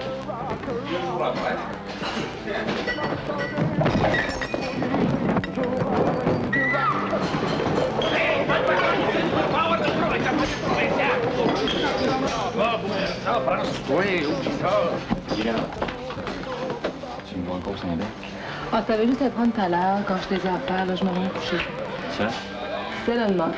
Oui, oublie ça. Viens. Tu me vois encore sans bec? Ah, t'avais juste à prendre tout à l'heure quand je t'ai affaires, là, je me rends coucher. Ça? C'est le nom.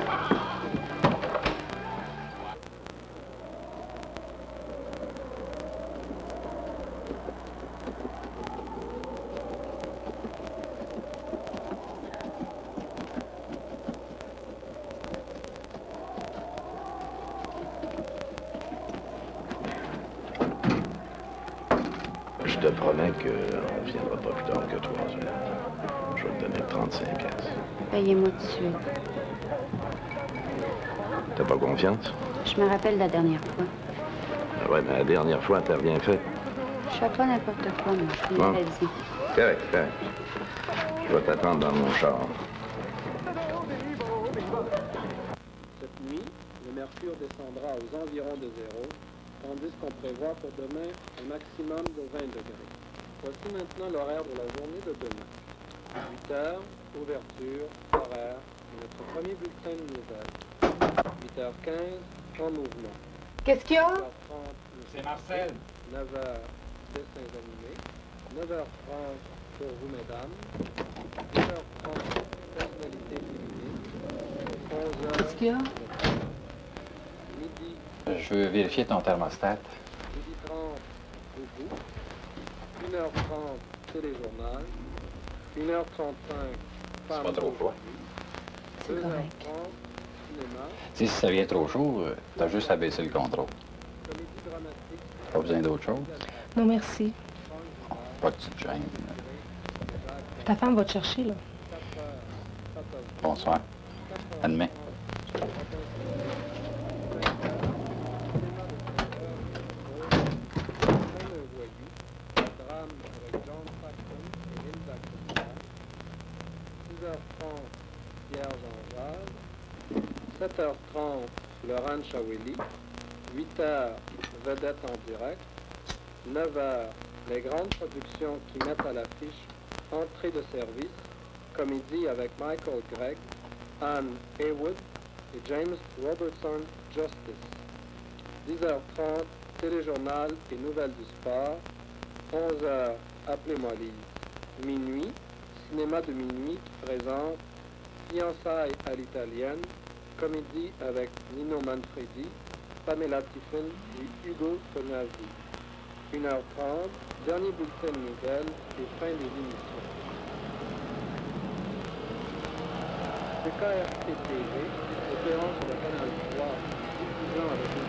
Je te promets qu'on ne viendra pas plus tard que trois heures. Je vais te donner trente-cinq piastres. Payez-moi tout de suite. T'as pas confiance? Je me rappelle la dernière fois. Ah ouais, mais la dernière fois, t'as rien fait. Je fais pas n'importe quoi, moi. Je Bon. l'avais dit. Correct, correct. Je vais t'attendre dans mon char. Cette nuit, le mercure descendra aux environs de zéro, tandis qu'on prévoit pour demain un maximum de vingt degrés. Voici maintenant l'horaire de la journée de demain. huit heures, ouverture, horaire, et notre premier bulletin de nouvelles. huit heures quinze, en mouvement. Qu'est-ce qu'il y a? C'est Marcel. neuf heures, dessins animés. neuf heures trente pour vous, mesdames. dix heures trente, personnalité féminine. onze heures. Qu'est-ce qu'il y a? Midi. Je veux vérifier ton thermostat. Midi trente, debout. une heure trente, téléjournal. une heure trente-cinq, C'est pas trop froid. deux heures trente, cinéma. Si ça vient trop chaud, euh, t'as juste à baisser le contrôle. Comédie dramatique. Pas besoin d'autre chose? Non, merci. Pas de petite gêne. Ta femme va te chercher, là. Bonsoir. À demain. six heures trente, Pierre Jean Jazz. sept heures trente, Laurent Chaweli. huit heures, Vedette en direct. neuf heures, les grandes productions qui mettent à l'affiche Entrée de service, comédie avec Michael Gregg, Anne Haywood et James Robertson Justice. dix heures trente, téléjournal et nouvelles du sport. onze heures, Appelez-moi Lise. Minuit, cinéma de minuit qui présente Fiançailles à l'italienne, comédie avec Nino Manfredi, Pamela Tiffin et Hugo Tognazzi. une heure trente, dernier bulletin de nouvelles et fin des émissions. Le K R T T V, opérant sur le canal trois, diffusant avec une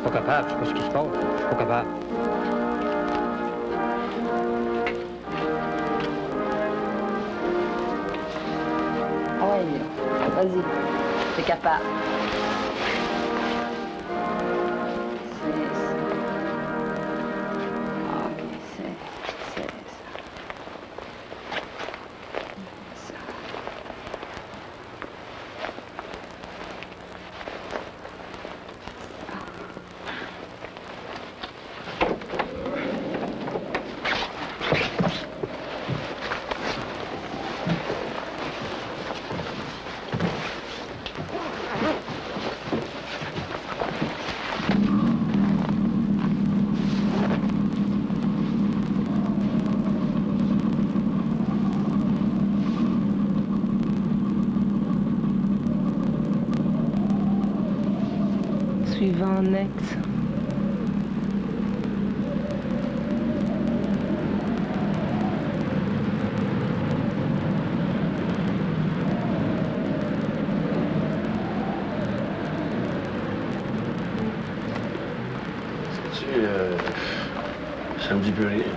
pas capable, je sais pas ce qui se passe. Je suis pas capable. Ah ouais, vas-y. T'es capable. Suivant, next. Sais-tu, euh, ça me dit plus rien.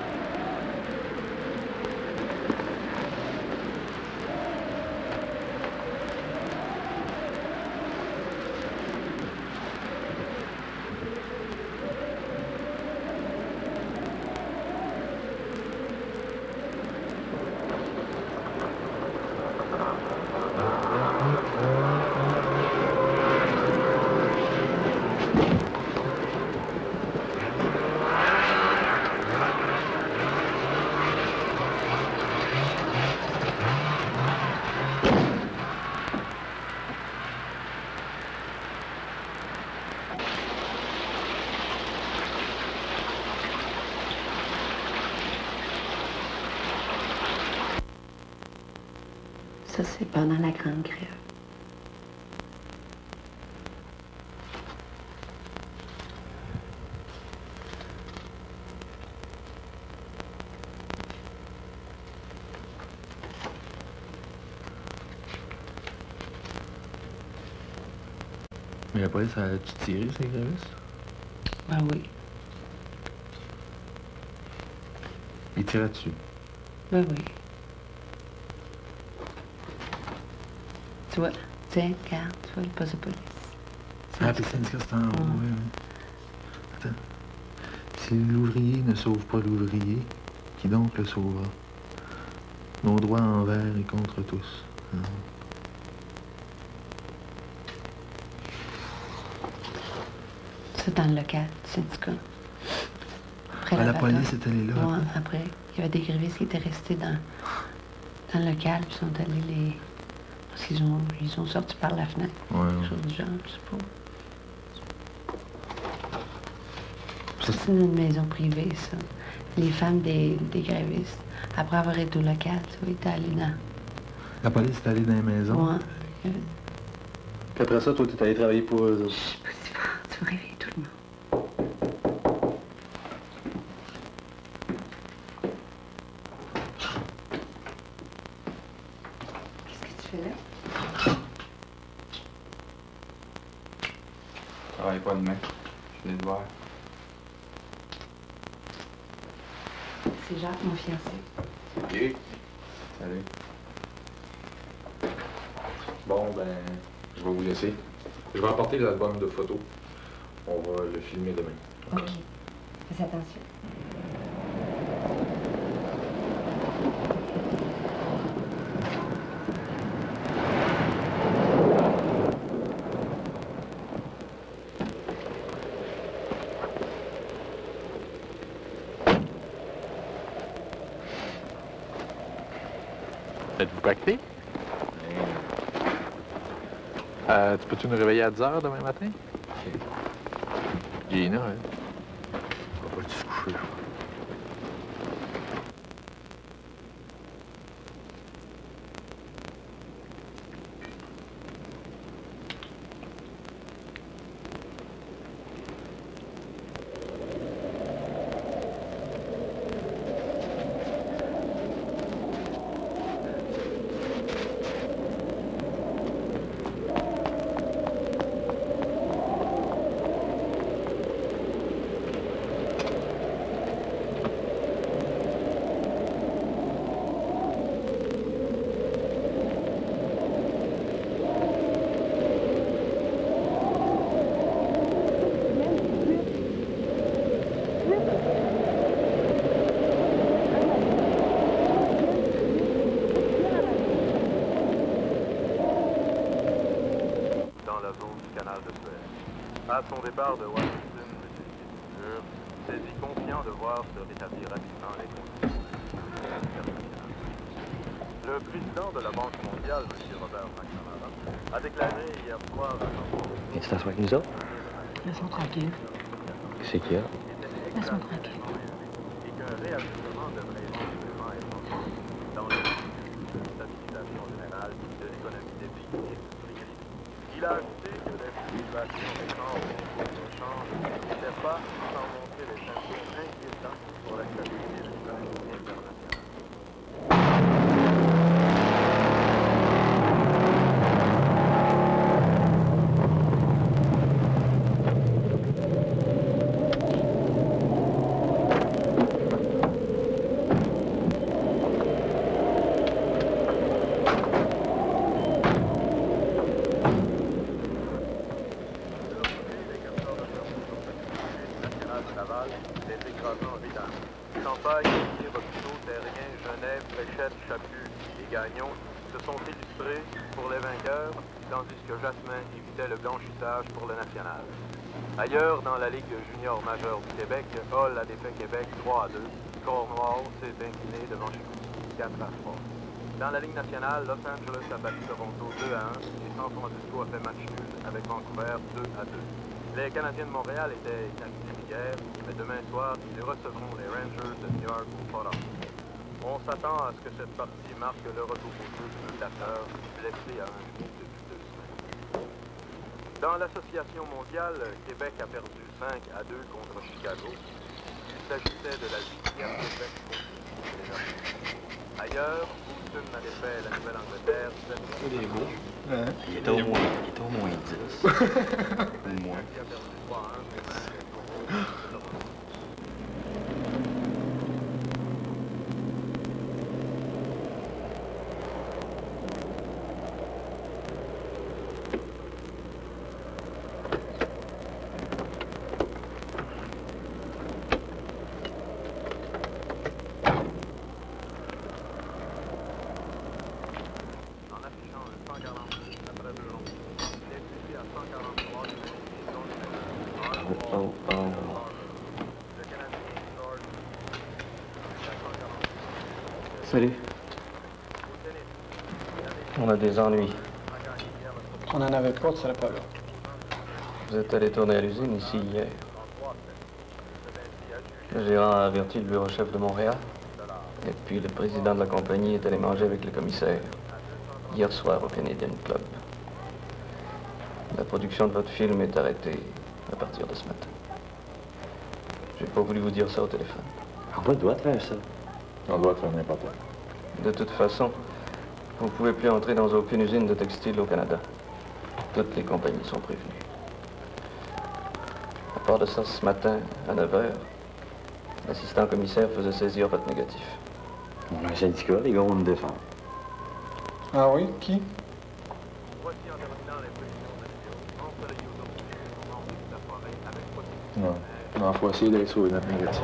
Ça, c'est pendant la Grande Grève. Mais la police, a-tu tiré ces grévistes? Ben oui. Ils tiraient dessus? Ben oui. Tu vois, tiens, regarde, tu vois le poste de police. Ah, puis le syndicat, c'est en haut, oui, oui. Attends. Si l'ouvrier ne sauve pas l'ouvrier, qui donc le sauvera? Nos droits envers et contre tous. Hein? C'est dans le local du syndicat. Après Ah, la bataille. police est allée là, Ouais, après? après. Il y avait des grévistes qui étaient restés dans, dans le local, puis ils sont allés les... Parce qu'ils ont, ils ont sorti par la fenêtre. Ouais. Quelque chose du genre, je sais pas. Ça, c'est une maison privée, ça. Les femmes des, des grévistes, après avoir été au local, tu vois, ils étaient allés dans... La police est allée dans les maisons? Ouais. Puis après ça, toi, t'es allé travailler pour eux autres. Tu vas réveiller tout le monde. Qu'est-ce que tu fais là? Je travaille pas demain. Je l'ai de voir. C'est Jacques, mon fiancé. OK. Salut. Bon, ben, je vais vous laisser. Je vais apporter l'album de photos. On va le filmer demain. OK. Fais attention. Êtes-vous pacté? Euh, tu peux-tu nous réveiller à dix heures demain matin? OK. Gina, hein? On va pas se coucher. de Suède. À son départ de Washington, M. Kissinger s'est dit confiant de voir se rétablir rapidement les conditions internationales. Le président de la Banque mondiale, M. Robert McNamara, a déclaré hier soir à Et tu t'assois avec nous autres? Laisse-moi tranquille. Qu'est-ce qu'il y a? Laisse-moi tranquille. et qu'un réajustement devrait éventuellement être envisagé dans le but de stabilisation générale de l'économie des pays industrialisés. Il a ajouté que les fluctuations récentes au cours de change n'étaient pas sans montrer des symptômes inquiétants pour la stabilité de l'économie internationale. Pour le national. Ailleurs, dans la Ligue junior majeure du Québec, Hull a défait Québec trois à deux. Cornwall s'est incliné devant Chicoutimi quatre à trois. Dans la Ligue nationale, Los Angeles a battu Toronto deux à un et San Francisco a fait match nul avec Vancouver deux à deux. Les Canadiens de Montréal étaient inactifs hier, mais demain soir, ils recevront les Rangers de New York au Forum. On s'attend à ce que cette partie marque le retour au jeu de Lafleur, blessé à un genou depuis deux semaines. Dans l'association mondiale, Québec a perdu cinq à deux contre Chicago. Il s'agissait de la huitième défaite consécutive des Jeux. Ailleurs, Houston a défait la Nouvelle-Angleterre sept à deux. Il est beau. Hein? Il est au moins, il est au moins dix. Au moins. Il a perdu trois à un contre un. Salut. On a des ennuis. On n'en avait pas, tu serais pas là. Vous êtes allé tourner à l'usine ici hier. Le gérant a averti le bureau chef de Montréal. Et puis le président de la compagnie est allé manger avec le commissaire hier soir au Canadian Club. La production de votre film est arrêtée à partir de ce matin. J'ai pas voulu vous dire ça au téléphone. On doit faire ça. On doit faire n'importe quoi. De toute façon, vous ne pouvez plus entrer dans aucune usine de textile au Canada. Toutes les compagnies sont prévenues. À part de ça, ce matin, à neuf heures, l'assistant commissaire faisait saisir votre négatif. On a un syndicat, les gars vont me défendre. Ah oui? Qui? Non. Non, il faut essayer d'aller sur notre négatif.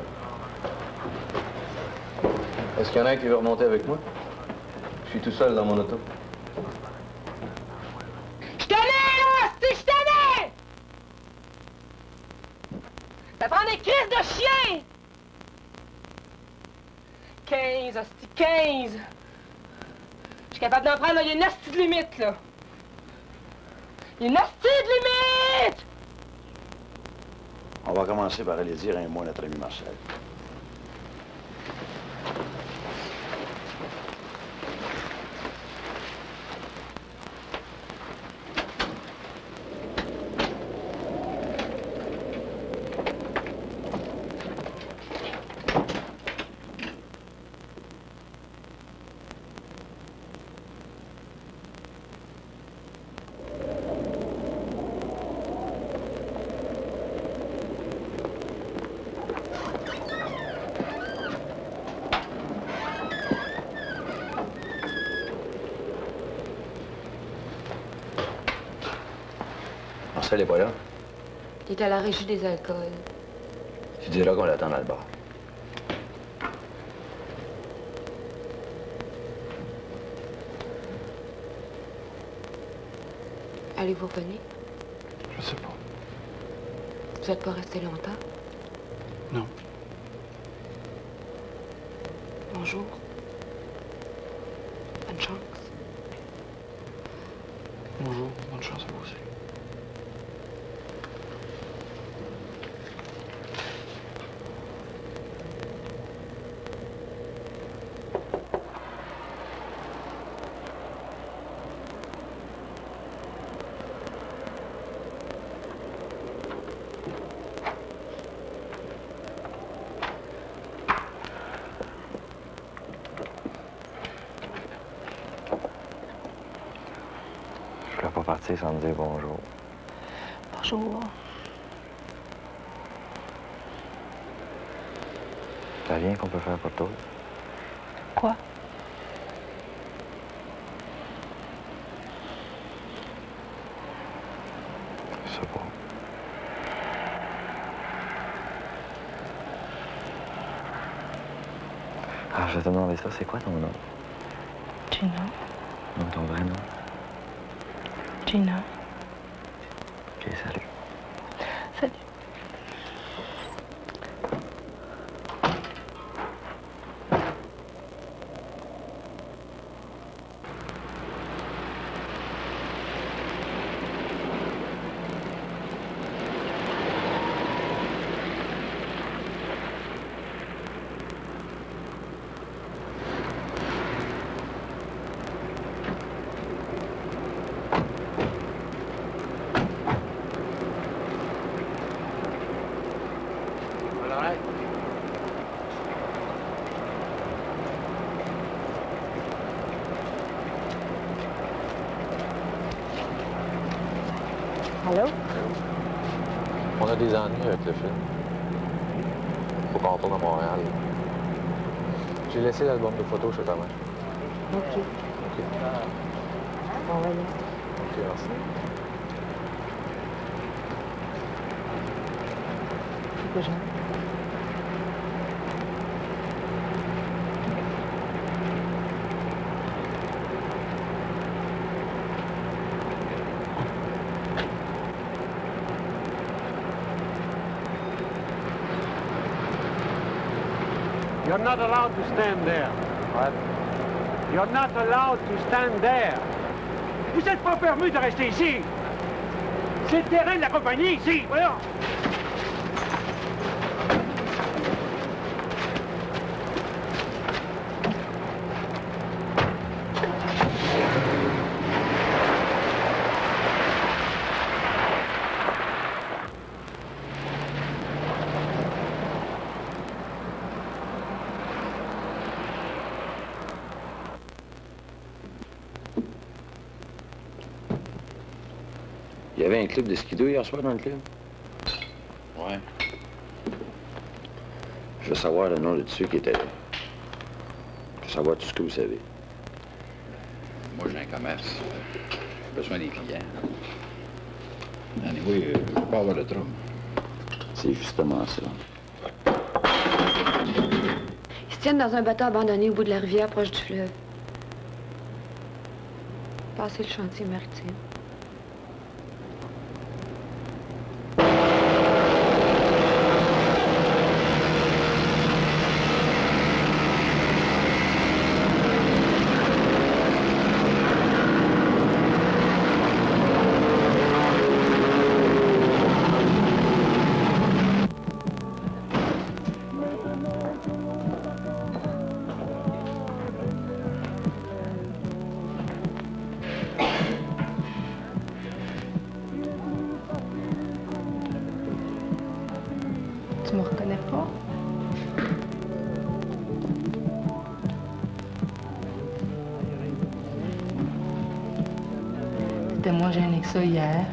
Est-ce qu'il y en a un qui veut remonter avec moi? Je suis tout seul dans mon auto. Je t'en ai, là! Si je t'en ai! Ça prend des crises de chien! quinze, hostie, quinze! Je suis capable d'en prendre, là, il y a une hostie de limite, là! Il y a une hostie de limite! On va commencer par aller dire un mot à notre ami Marcel. Marcel n'est pas là. Il est à la régie des alcools. Tu diras qu'on l'attend dans le bar. Allez-vous revenir? sais pas. Vous n'êtes pas resté longtemps? Non. Bonjour. Bonne chance. Bonjour, bonne chance à vous aussi. Je ne vais pas partir sans me dire bonjour. Bonjour. T'as rien qu'on peut faire pour toi? Quoi? Je sais pas. Ah, je vais te demander ça, c'est quoi ton nom? Gina. Non, ton vrai nom? Gina. Ok, salut. Salut. Allô? On a des ennuis avec le film. Faut qu'on retourne à Montréal. J'ai laissé l'album de photos chez ta mère. OK. OK. Bon, voyons. OK, merci. C'est quoi, Jean? You're not allowed to stand there. What? You're not allowed to stand there. Vous n'êtes pas permis de rester ici. C'est le terrain de la compagnie, ici. Voyons. Il y avait un club de skido hier soir dans le club? Ouais. Je veux savoir le nom de ceux qui étaient là. Je veux savoir tout ce que vous savez. Moi, j'ai un commerce. J'ai besoin des clients. Anyway, je ne veux pas avoir de trouble. C'est justement ça. Ils se tiennent dans un bateau abandonné au bout de la rivière, proche du fleuve. Passer le chantier maritime. Tu me reconnais pas? T'étais moins gêné que ça hier.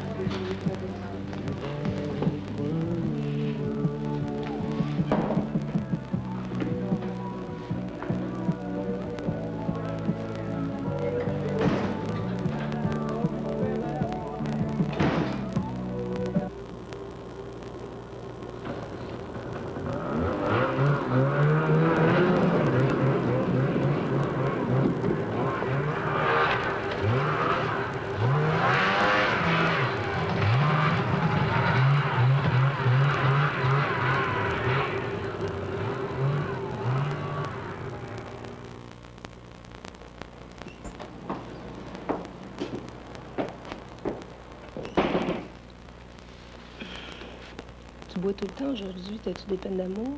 Tu bois tout le temps aujourd'hui. T'as-tu des peines d'amour?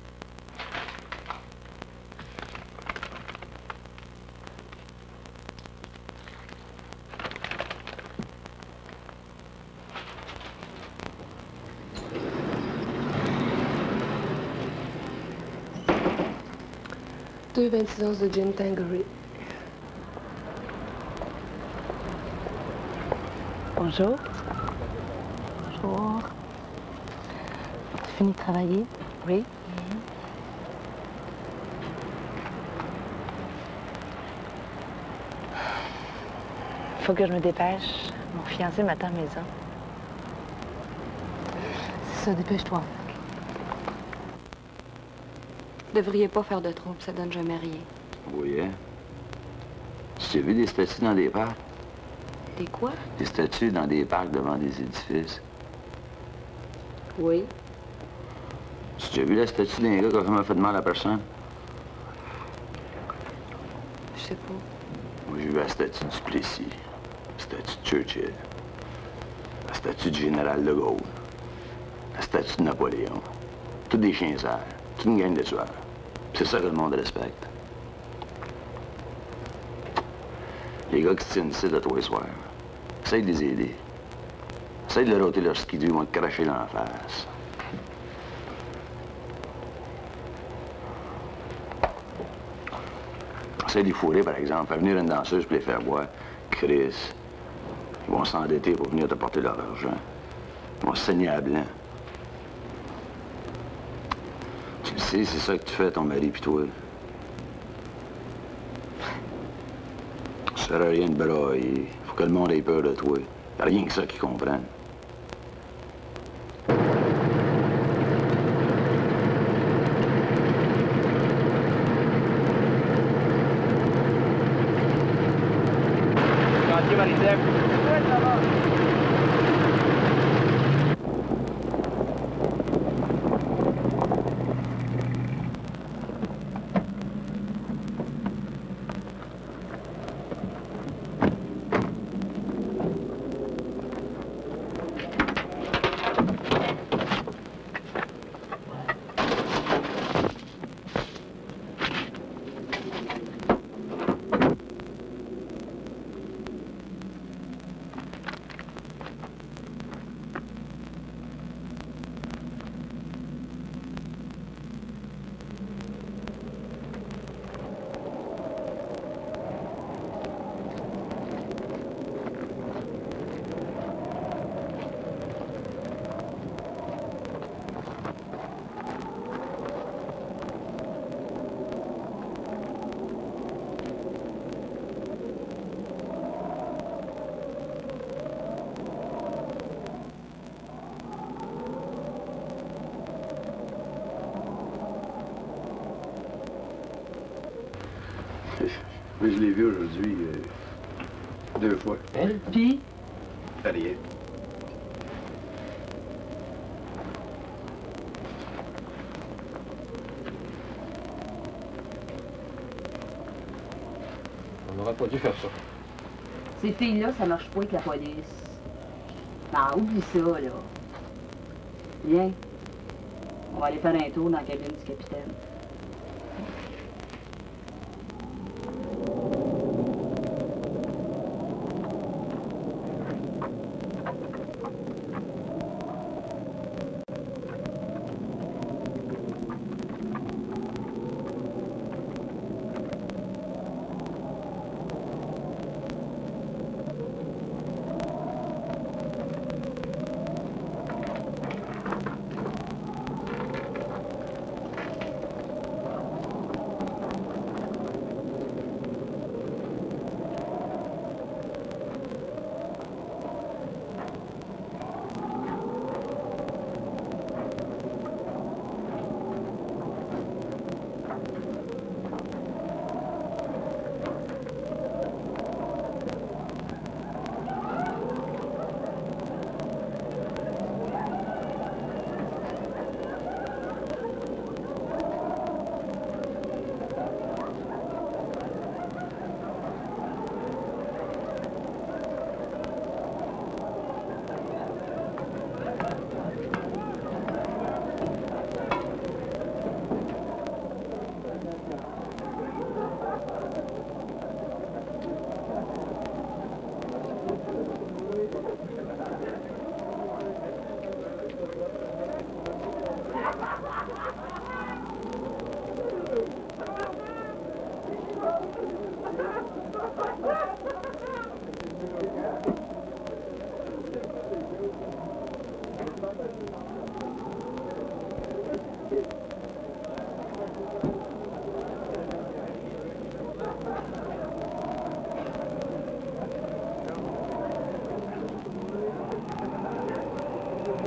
Deux vingt-six onces de gin Tanqueray. Bonjour. Bonjour. Tu finis de travailler? Oui. Faut que je me dépêche. Mon fiancé m'attend à la maison. C'est ça, dépêche-toi. Vous devriez pas faire de trouble, ça donne jamais rien. Oui, hein? Tu as vu des statues dans des parcs? Des quoi? Des statues dans des parcs devant des édifices. Oui. Tu as vu la statue d'un gars qui a vraiment fait de mal à personne? Je sais pas. Moi, j'ai vu la statue du Plessis, la statue de Churchill, la statue du général de Gaulle, la statue de Napoléon. Tous des chiens sales, toute une gang de tueurs. C'est ça que le monde respecte. Les gars qui se tiennent ici de tous les soirs, essaye de les aider. Essaye de leur ôter leur skidoo, ils vont te cracher dans la face. Essaye de les fourrer, par exemple. Faire venir une danseuse pour les faire boire. Chris, ils vont s'endetter pour venir te porter leur argent. Ils vont se saigner à blanc. Tu le sais, c'est ça que tu fais, ton mari pis toi. Ça sert à rien de brailler. Faut que le monde ait peur de toi. Y'a rien que ça qu'ils comprennent. Chantier Marisec. Ouais, ça va. Mais je l'ai vu aujourd'hui euh, deux fois. Elle? Puis? Rien. On n'aurait pas dû faire ça. Ces filles-là, ça marche pas avec la police. Ah, oublie ça, là. Viens. On va aller faire un tour dans la cabine du capitaine.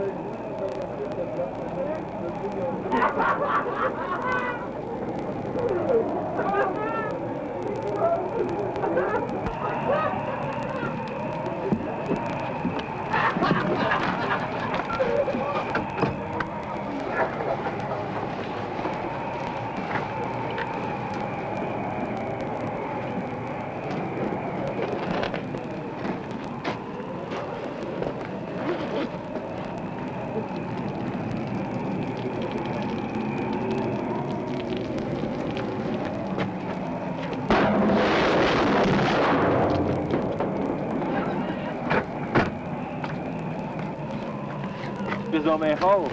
Bis aan mijn gal.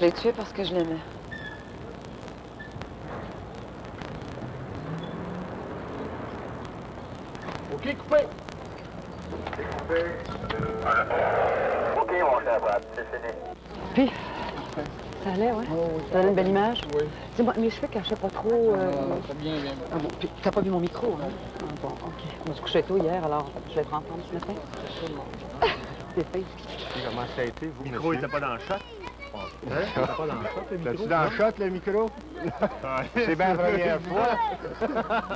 l'ai tué parce que je l'aimais. OK, coupé. OK, mon cher Brad, c'est fini. Puis, ça allait, ouais? Oh, oui, Ça donne une belle image? Oui. Dis-moi, mes cheveux cachaient pas trop... Euh... Non, c'est bien, bien. Ah bon, puis t'as pas vu mon micro, hein? Ah bon, OK. On va se coucher tôt hier, alors je vais te rentendre ce matin. C'est fait. Comment ça a été, vous, Le micro était pas dans le shot? Hein? T'es pas dans le shot, le micro? T'es-tu dans le shot, le micro? C'est bien la première fois.